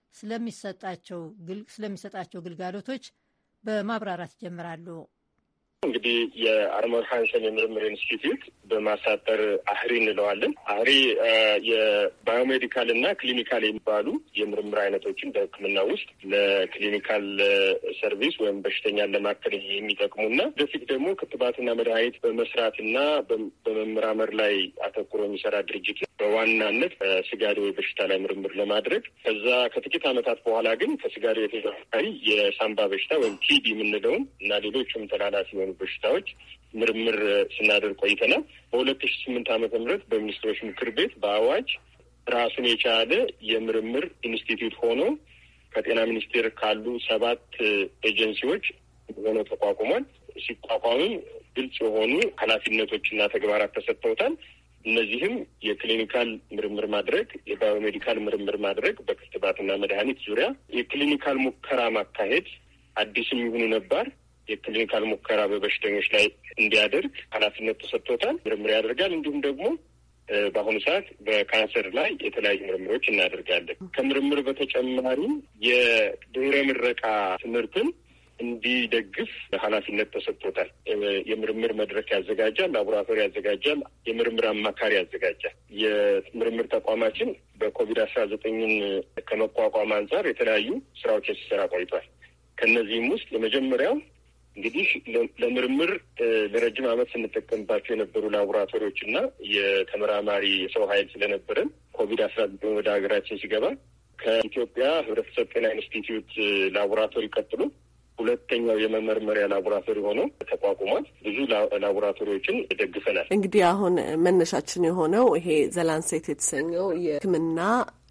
ስለሚሰጣቸው ግልጋሎቶች በማብራራት ይጀምራሉ። እንግዲህ የአርሞር ሃንሰን የምርምር ኢንስቲትዩት በማሳጠር አህሪ እንለዋለን። አህሪ የባዮሜዲካል እና ክሊኒካል የሚባሉ የምርምር አይነቶችን በሕክምና ውስጥ ለክሊኒካል ሰርቪስ ወይም በሽተኛን ለማከል የሚጠቅሙና በፊት ደግሞ ክትባትና መድኃኒት በመስራትና በመመራመር ላይ አተኩሮ የሚሰራ ድርጅት በዋናነት ስጋዴ በሽታ ላይ ምርምር ለማድረግ ከዛ ከጥቂት ዓመታት በኋላ ግን ከስጋዴ የተዘካሪ የሳምባ በሽታ ወይም ቲቢ የምንለውን እና ሌሎችም ተላላፊ የሆኑ በሽታዎች ምርምር ስናደርግ ቆይተናል። በሁለት ሺ ስምንት ዓመተ ምህረት በሚኒስትሮች ምክር ቤት በአዋጅ ራሱን የቻለ የምርምር ኢንስቲትዩት ሆኖ ከጤና ሚኒስቴር ካሉ ሰባት ኤጀንሲዎች ሆኖ ተቋቁሟል። ሲቋቋምም ግልጽ የሆኑ ኃላፊነቶችና ተግባራት ተሰጥተውታል። እነዚህም የክሊኒካል ምርምር ማድረግ፣ የባዮሜዲካል ምርምር ማድረግ፣ በክትባትና መድኃኒት ዙሪያ የክሊኒካል ሙከራ ማካሄድ፣ አዲስም ይሁኑ ነባር የክሊኒካል ሙከራ በበሽተኞች ላይ እንዲያደርግ ኃላፊነት ተሰጥቶታል። ምርምር ያደርጋል። እንዲሁም ደግሞ በአሁኑ ሰዓት በካንሰር ላይ የተለያዩ ምርምሮች እናደርጋለን። ከምርምር በተጨማሪ የድህረ ምረቃ ትምህርትን እንዲደግፍ ኃላፊነት ተሰጥቶታል። የምርምር መድረክ ያዘጋጃል፣ ላቦራቶሪ ያዘጋጃል፣ የምርምር አማካሪ ያዘጋጃል። የምርምር ተቋማችን በኮቪድ አስራ ዘጠኝን ከመቋቋም አንጻር የተለያዩ ስራዎች ሲሰራ ቆይቷል። ከእነዚህም ውስጥ የመጀመሪያው እንግዲህ ለምርምር ለረጅም ዓመት ስንጠቀምባቸው የነበሩ ላቦራቶሪዎች እና የተመራማሪ የሰው ኃይል ስለነበረን ኮቪድ አስራ ዘጠኝ ወደ ሀገራችን ሲገባ ከኢትዮጵያ ሕብረተሰብ ጤና ኢንስቲትዩት ላቦራቶሪ ቀጥሎ ሁለተኛው የመመርመሪያ ላቦራቶሪ ሆኖ ተቋቁሟል። ብዙ ላቦራቶሪዎችን ደግፈናል። እንግዲህ አሁን መነሻችን የሆነው ይሄ ዘላንሴት የተሰኘው የሕክምና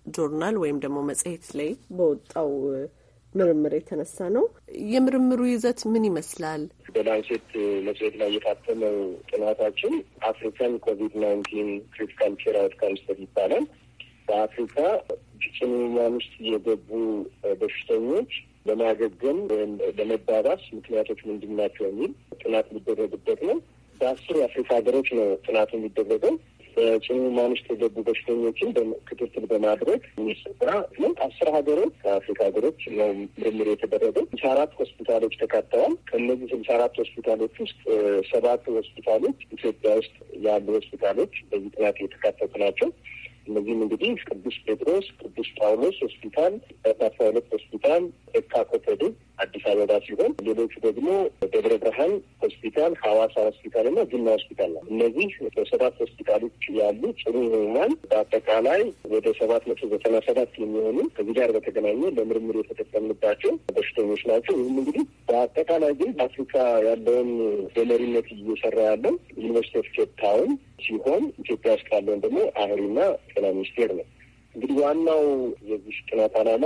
ጆርናል ወይም ደግሞ መጽሔት ላይ በወጣው ምርምር የተነሳ ነው። የምርምሩ ይዘት ምን ይመስላል? በላንሴት መጽሔት ላይ የታተመው ጥናታችን አፍሪካን ኮቪድ ናይንቲን ክሪቲካል ኬር አውትካምስ ይባላል። በአፍሪካ ጽኑ ህሙማን ውስጥ የገቡ በሽተኞች ለማገገም ወይም ለመባባስ ምክንያቶች ምንድን ናቸው የሚል ጥናት የሚደረግበት ነው። በአስር የአፍሪካ ሀገሮች ነው ጥናቱ የሚደረገው። በጽኑ ህሙማን ውስጥ የገቡ በሽተኞችን ክትትል በማድረግ የሚሰራ ነው። አስር ሀገሮች ከአፍሪካ ሀገሮች ነው ምርምር የተደረገው። ስልሳ አራት ሆስፒታሎች ተካተዋል። ከእነዚህ ስልሳ አራት ሆስፒታሎች ውስጥ ሰባት ሆስፒታሎች ኢትዮጵያ ውስጥ ያሉ ሆስፒታሎች በዚህ ጥናት የተካተቱ ናቸው። እነዚህም እንግዲህ ቅዱስ ጴጥሮስ፣ ቅዱስ ጳውሎስ ሆስፒታል፣ አስራ ሁለት ሆስፒታል፣ ኤካ ኮተቤ አዲስ አበባ ሲሆን ሌሎቹ ደግሞ ደብረ ብርሃን ሆስፒታል፣ ሐዋሳ ሆስፒታል እና ጅማ ሆስፒታል ነው። እነዚህ ሰባት ሆስፒታሎች ያሉ ጽኑ ህሙማን በአጠቃላይ ወደ ሰባት መቶ ዘጠና ሰባት የሚሆኑ ከዚህ ጋር በተገናኘ ለምርምር የተጠቀምንባቸው በሽተኞች ናቸው። ይህም እንግዲህ በአጠቃላይ ግን በአፍሪካ ያለውን በመሪነት እየሰራ ያለው ዩኒቨርሲቲ ኦፍ ኬፕ ታውን ሲሆን ኢትዮጵያ ውስጥ ያለውን ደግሞ አህሪና ጤና ሚኒስቴር ነው። እንግዲህ ዋናው የዚህ ጥናት ዓላማ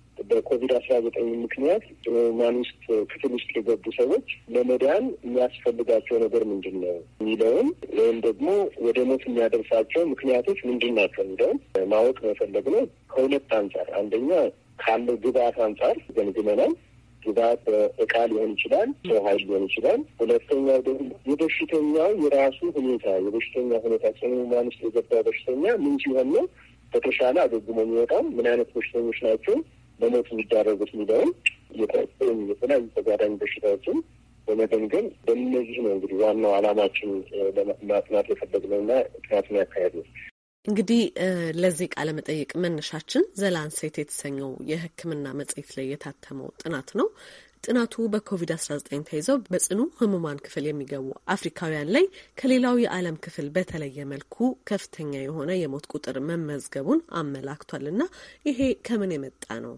በኮቪድ አስራ ዘጠኝ ምክንያት ጽኑ ህሙማን ውስጥ ክፍል ውስጥ የገቡ ሰዎች ለመዳን የሚያስፈልጋቸው ነገር ምንድን ነው የሚለውን ወይም ደግሞ ወደ ሞት የሚያደርሳቸው ምክንያቶች ምንድን ናቸው የሚለውን ማወቅ መፈለግ ነው። ከሁለት አንጻር፣ አንደኛ ካለው ግብአት አንጻር ገምግመናል። ግብአት እቃ ሊሆን ይችላል፣ ሰው ኃይል ሊሆን ይችላል። ሁለተኛው ደግሞ የበሽተኛው የራሱ ሁኔታ የበሽተኛ ሁኔታ ጽኑ ህሙማን ውስጥ የገባ በሽተኛ ምን ሲሆን ነው በተሻለ አገግሞ የሚወጣው፣ ምን አይነት በሽተኞች ናቸው ለሞት የሚዳረጉት የሚለውን የጠቁም የተለያዩ ተጓዳኝ በሽታዎችን በመገምገም በእነዚህ ነው እንግዲህ ዋናው ዓላማችን ለማጥናት የፈለግነውና ጥናቱን ያካሄድ ነው። እንግዲህ ለዚህ ቃለ መጠይቅ መነሻችን ዘላንሴት የተሰኘው የሕክምና መጽሔት ላይ የታተመው ጥናት ነው። ጥናቱ በኮቪድ አስራ ዘጠኝ ተይዘው በጽኑ ህሙማን ክፍል የሚገቡ አፍሪካውያን ላይ ከሌላው የዓለም ክፍል በተለየ መልኩ ከፍተኛ የሆነ የሞት ቁጥር መመዝገቡን አመላክቷል እና ይሄ ከምን የመጣ ነው?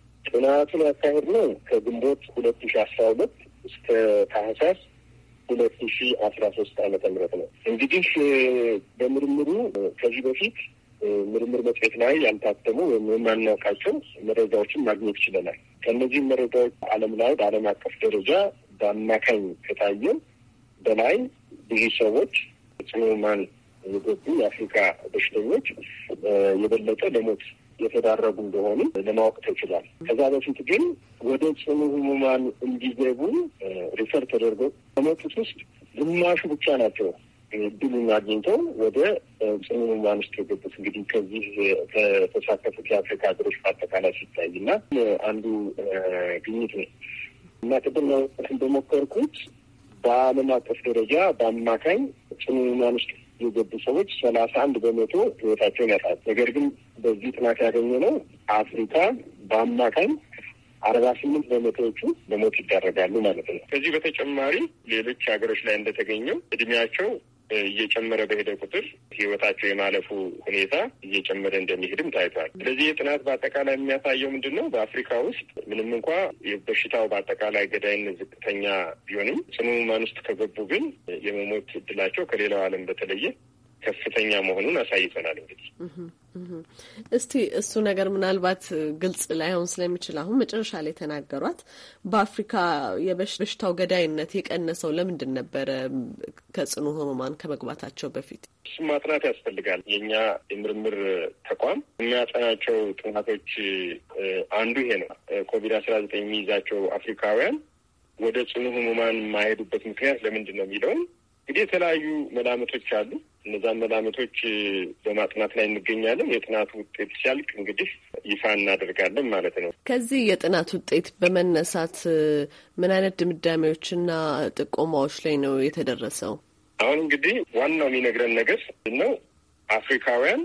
ጥናቱን ያካሄድ ነው ከግንቦት ሁለት ሺ አስራ ሁለት እስከ ታህሳስ ሁለት ሺ አስራ ሶስት ዓመተ ምህረት ነው። እንግዲህ በምርምሩ ከዚህ በፊት ምርምር መጽሔት ላይ ያልታተሙ ወይም የማናውቃቸው መረጃዎችን ማግኘት ይችለናል። ከእነዚህም መረጃዎች ዓለም ላይ በዓለም አቀፍ ደረጃ በአማካኝ ከታየው በላይ ብዙ ሰዎች ጽኑ ህሙማን የገቡ የአፍሪካ በሽተኞች የበለጠ ለሞት የተዳረጉ እንደሆኑ ለማወቅ ተችሏል። ከዛ በፊት ግን ወደ ጽኑ ህሙማን እንዲገቡ ሪፈር ተደርገው ከመጡት ውስጥ ግማሹ ብቻ ናቸው ድሉን አግኝተው ወደ ጽኑ ህሙማን ውስጥ የገቡት። እንግዲህ ከዚህ ከተሳተፉት የአፍሪካ ሀገሮች በአጠቃላይ ሲታይ እና አንዱ ግኝት ነው እና ቅድም ነው እንደሞከርኩት በዓለም አቀፍ ደረጃ በአማካኝ ጽኑ ህሙማን ውስጥ የገቡ ሰዎች ሰላሳ አንድ በመቶ ህይወታቸውን ያጣሉ። ነገር ግን በዚህ ጥናት ያገኘነው አፍሪካ በአማካኝ አርባ ስምንት በመቶዎቹ ለሞት ይዳረጋሉ ማለት ነው። ከዚህ በተጨማሪ ሌሎች ሀገሮች ላይ እንደተገኘው እድሜያቸው እየጨመረ በሄደ ቁጥር ህይወታቸው የማለፉ ሁኔታ እየጨመረ እንደሚሄድም ታይቷል። ስለዚህ የጥናት በአጠቃላይ የሚያሳየው ምንድን ነው? በአፍሪካ ውስጥ ምንም እንኳ የበሽታው በአጠቃላይ ገዳይነት ዝቅተኛ ቢሆንም ጽኑ ህሙማን ውስጥ ከገቡ ግን የመሞት እድላቸው ከሌላው ዓለም በተለየ ከፍተኛ መሆኑን አሳይተናል። እንግዲህ እስቲ እሱ ነገር ምናልባት ግልጽ ላይሆን ስለሚችል አሁን መጨረሻ ላይ ተናገሯት በአፍሪካ የበሽታው ገዳይነት የቀነሰው ለምንድን ነበረ? ከጽኑ ህሙማን ከመግባታቸው በፊት እሱ ማጥናት ያስፈልጋል። የእኛ የምርምር ተቋም የሚያጠናቸው ጥናቶች አንዱ ይሄ ነው። ኮቪድ አስራ ዘጠኝ የሚይዛቸው አፍሪካውያን ወደ ጽኑ ህሙማን የማይሄዱበት ምክንያት ለምንድን ነው የሚለውን እንግዲህ የተለያዩ መላምቶች አሉ። እነዛን መላምቶች በማጥናት ላይ እንገኛለን። የጥናቱ ውጤት ሲያልቅ እንግዲህ ይፋ እናደርጋለን ማለት ነው። ከዚህ የጥናት ውጤት በመነሳት ምን አይነት ድምዳሜዎችና ጥቆማዎች ላይ ነው የተደረሰው? አሁን እንግዲህ ዋናው የሚነግረን ነገር ነው አፍሪካውያን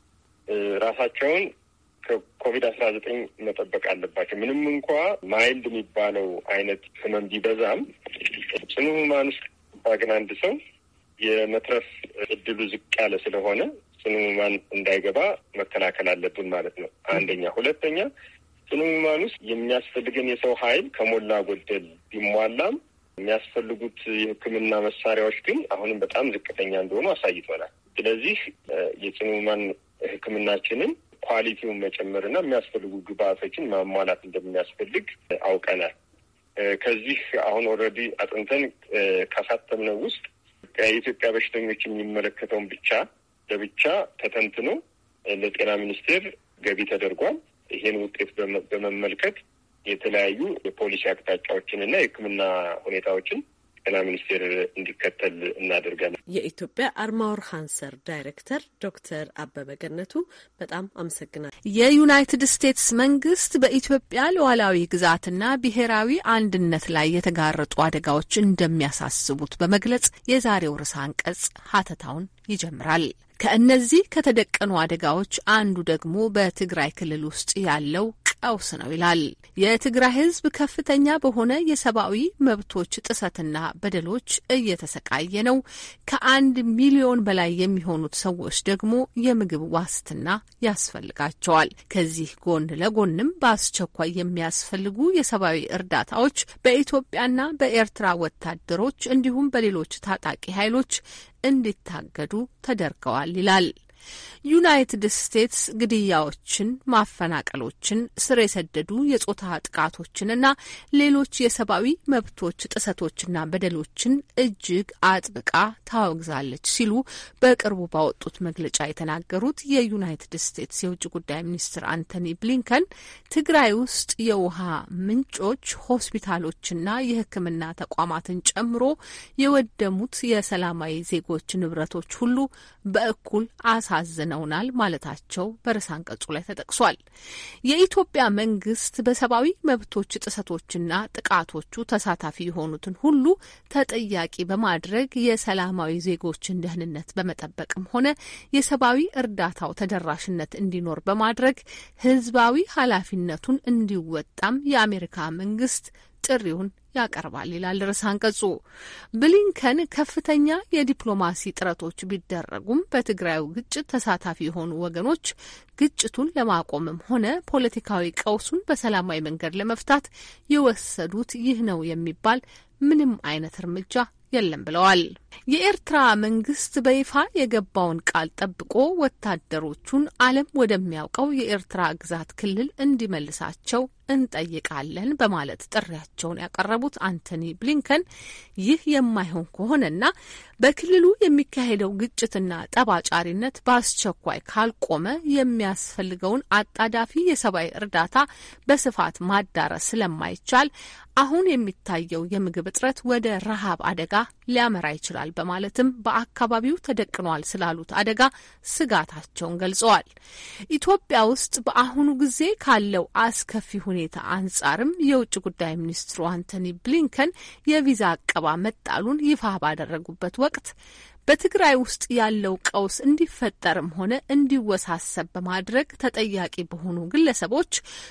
ራሳቸውን ከኮቪድ አስራ ዘጠኝ መጠበቅ አለባቸው። ምንም እንኳ ማይልድ የሚባለው አይነት ህመም ቢበዛም ጽኑ ህሙማን ውስጥ ግን አንድ ሰው የመትረፍ እድሉ ዝቅ ያለ ስለሆነ ጽኑ ህሙማን እንዳይገባ መከላከል አለብን ማለት ነው። አንደኛ። ሁለተኛ ጽኑ ህሙማን ውስጥ የሚያስፈልገን የሰው ኃይል ከሞላ ጎደል ቢሟላም የሚያስፈልጉት የሕክምና መሳሪያዎች ግን አሁንም በጣም ዝቅተኛ እንደሆኑ አሳይቶናል። ስለዚህ የጽኑ ህሙማን ሕክምናችንን ኳሊቲውን መጨመርና የሚያስፈልጉ ግብአቶችን ማሟላት እንደሚያስፈልግ አውቀናል። ከዚህ አሁን ኦልሬዲ አጥንተን ካሳተምነው ውስጥ የኢትዮጵያ በሽተኞች የሚመለከተውን ብቻ ለብቻ ተተንትኖ ለጤና ሚኒስቴር ገቢ ተደርጓል። ይሄን ውጤት በመመልከት የተለያዩ የፖሊሲ አቅጣጫዎችንና የሕክምና ሁኔታዎችን ጤና ሚኒስቴር እንዲከተል እናደርጋለን። የኢትዮጵያ አርማወር ካንሰር ዳይሬክተር ዶክተር አበበ ገነቱ በጣም አመሰግናለሁ። የዩናይትድ ስቴትስ መንግስት በኢትዮጵያ ሉዓላዊ ግዛትና ብሔራዊ አንድነት ላይ የተጋረጡ አደጋዎች እንደሚያሳስቡት በመግለጽ የዛሬው ርዕሰ አንቀጽ ሀተታውን ይጀምራል። ከእነዚህ ከተደቀኑ አደጋዎች አንዱ ደግሞ በትግራይ ክልል ውስጥ ያለው ቀውስ ነው ይላል። የትግራይ ሕዝብ ከፍተኛ በሆነ የሰብአዊ መብቶች ጥሰትና በደሎች እየተሰቃየ ነው። ከአንድ ሚሊዮን በላይ የሚሆኑት ሰዎች ደግሞ የምግብ ዋስትና ያስፈልጋቸዋል። ከዚህ ጎን ለጎንም በአስቸኳይ የሚያስፈልጉ የሰብአዊ እርዳታዎች በኢትዮጵያና በኤርትራ ወታደሮች እንዲሁም በሌሎች ታጣቂ ኃይሎች እንዲታገዱ ተደርገዋል ይላል። ዩናይትድ ስቴትስ ግድያዎችን፣ ማፈናቀሎችን፣ ስር የሰደዱ የጾታ ጥቃቶችንና ሌሎች የሰብአዊ መብቶች ጥሰቶችና በደሎችን እጅግ አጥብቃ ታወግዛለች ሲሉ በቅርቡ ባወጡት መግለጫ የተናገሩት የዩናይትድ ስቴትስ የውጭ ጉዳይ ሚኒስትር አንቶኒ ብሊንከን ትግራይ ውስጥ የውሃ ምንጮች፣ ሆስፒታሎችና የሕክምና ተቋማትን ጨምሮ የወደሙት የሰላማዊ ዜጎች ንብረቶች ሁሉ በእኩል አሳዝነውናል ማለታቸው በርዕሰ አንቀጹ ላይ ተጠቅሷል። የኢትዮጵያ መንግስት በሰብአዊ መብቶች ጥሰቶችና ጥቃቶቹ ተሳታፊ የሆኑትን ሁሉ ተጠያቂ በማድረግ የሰላማዊ ዜጎችን ደህንነት በመጠበቅም ሆነ የሰብአዊ እርዳታው ተደራሽነት እንዲኖር በማድረግ ህዝባዊ ኃላፊነቱን እንዲወጣም የአሜሪካ መንግስት ጥሪውን ያቀርባል ይላል ርዕሰ አንቀጹ። ብሊንከን ከፍተኛ የዲፕሎማሲ ጥረቶች ቢደረጉም በትግራዩ ግጭት ተሳታፊ የሆኑ ወገኖች ግጭቱን ለማቆምም ሆነ ፖለቲካዊ ቀውሱን በሰላማዊ መንገድ ለመፍታት የወሰዱት ይህ ነው የሚባል ምንም አይነት እርምጃ የለም ብለዋል። የኤርትራ መንግስት በይፋ የገባውን ቃል ጠብቆ ወታደሮቹን ዓለም ወደሚያውቀው የኤርትራ ግዛት ክልል እንዲመልሳቸው እንጠይቃለን በማለት ጥሪያቸውን ያቀረቡት አንቶኒ ብሊንከን ይህ የማይሆን ከሆነና በክልሉ የሚካሄደው ግጭትና ጠባጫሪነት በአስቸኳይ ካልቆመ የሚያስፈልገውን አጣዳፊ የሰብአዊ እርዳታ በስፋት ማዳረስ ስለማይቻል አሁን የሚታየው የምግብ እጥረት ወደ ረሃብ አደጋ ሊያመራ ይችላል በማለትም በአካባቢው ተደቅኗል ስላሉት አደጋ ስጋታቸውን ገልጸዋል። ኢትዮጵያ ውስጥ በአሁኑ ጊዜ ካለው አስከፊ ሁኔታ አንጻርም የውጭ ጉዳይ ሚኒስትሩ አንቶኒ ብሊንከን የቪዛ አቀባ መጣሉን ይፋ ባደረጉበት ወቅት በትግራይ ውስጥ ያለው ቀውስ እንዲፈጠርም ሆነ እንዲወሳሰብ በማድረግ ተጠያቂ በሆኑ ግለሰቦች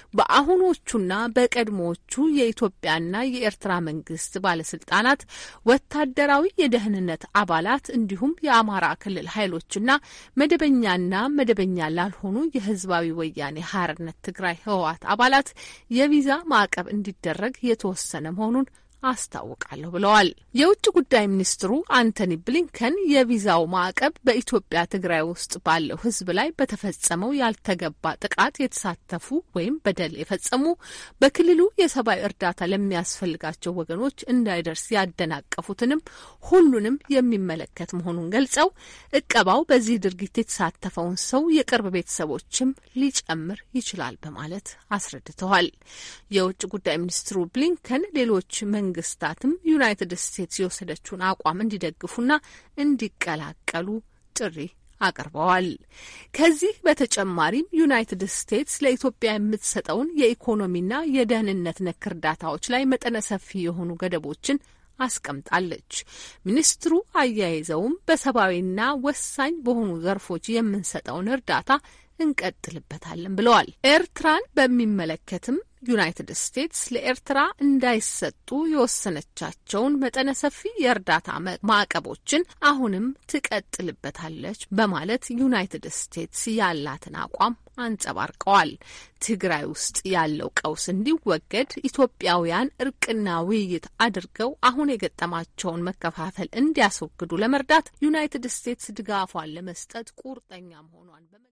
በአሁኖቹና በቀድሞዎቹ የኢትዮጵያና የኤርትራ መንግስት ባለስልጣናት፣ ወታደራዊ የደህንነት አባላት እንዲሁም የአማራ ክልል ኃይሎችና መደበኛና መደበኛ ላልሆኑ የህዝባዊ ወያኔ ሓርነት ትግራይ ህወሓት አባላት የቪዛ ማዕቀብ እንዲደረግ የተወሰነ መሆኑን አስታውቃለሁ ብለዋል። የውጭ ጉዳይ ሚኒስትሩ አንቶኒ ብሊንከን የቪዛው ማዕቀብ በኢትዮጵያ ትግራይ ውስጥ ባለው ህዝብ ላይ በተፈጸመው ያልተገባ ጥቃት የተሳተፉ ወይም በደል የፈጸሙ በክልሉ የሰብአዊ እርዳታ ለሚያስፈልጋቸው ወገኖች እንዳይደርስ ያደናቀፉትንም ሁሉንም የሚመለከት መሆኑን ገልጸው እቀባው በዚህ ድርጊት የተሳተፈውን ሰው የቅርብ ቤተሰቦችም ሊጨምር ይችላል በማለት አስረድተዋል። የውጭ ጉዳይ ሚኒስትሩ ብሊንከን ሌሎች መንግስታትም ዩናይትድ ስቴትስ የወሰደችውን አቋም እንዲደግፉና እንዲቀላቀሉ ጥሪ አቅርበዋል። ከዚህ በተጨማሪም ዩናይትድ ስቴትስ ለኢትዮጵያ የምትሰጠውን የኢኮኖሚና የደህንነት ነክ እርዳታዎች ላይ መጠነ ሰፊ የሆኑ ገደቦችን አስቀምጣለች። ሚኒስትሩ አያይዘውም በሰብአዊና ወሳኝ በሆኑ ዘርፎች የምንሰጠውን እርዳታ እንቀጥልበታለን ብለዋል። ኤርትራን በሚመለከትም ዩናይትድ ስቴትስ ለኤርትራ እንዳይሰጡ የወሰነቻቸውን መጠነ ሰፊ የእርዳታ ማዕቀቦችን አሁንም ትቀጥልበታለች በማለት ዩናይትድ ስቴትስ ያላትን አቋም አንጸባርቀዋል። ትግራይ ውስጥ ያለው ቀውስ እንዲወገድ ኢትዮጵያውያን እርቅና ውይይት አድርገው አሁን የገጠማቸውን መከፋፈል እንዲያስወግዱ ለመርዳት ዩናይትድ ስቴትስ ድጋፏን ለመስጠት ቁርጠኛ መሆኗን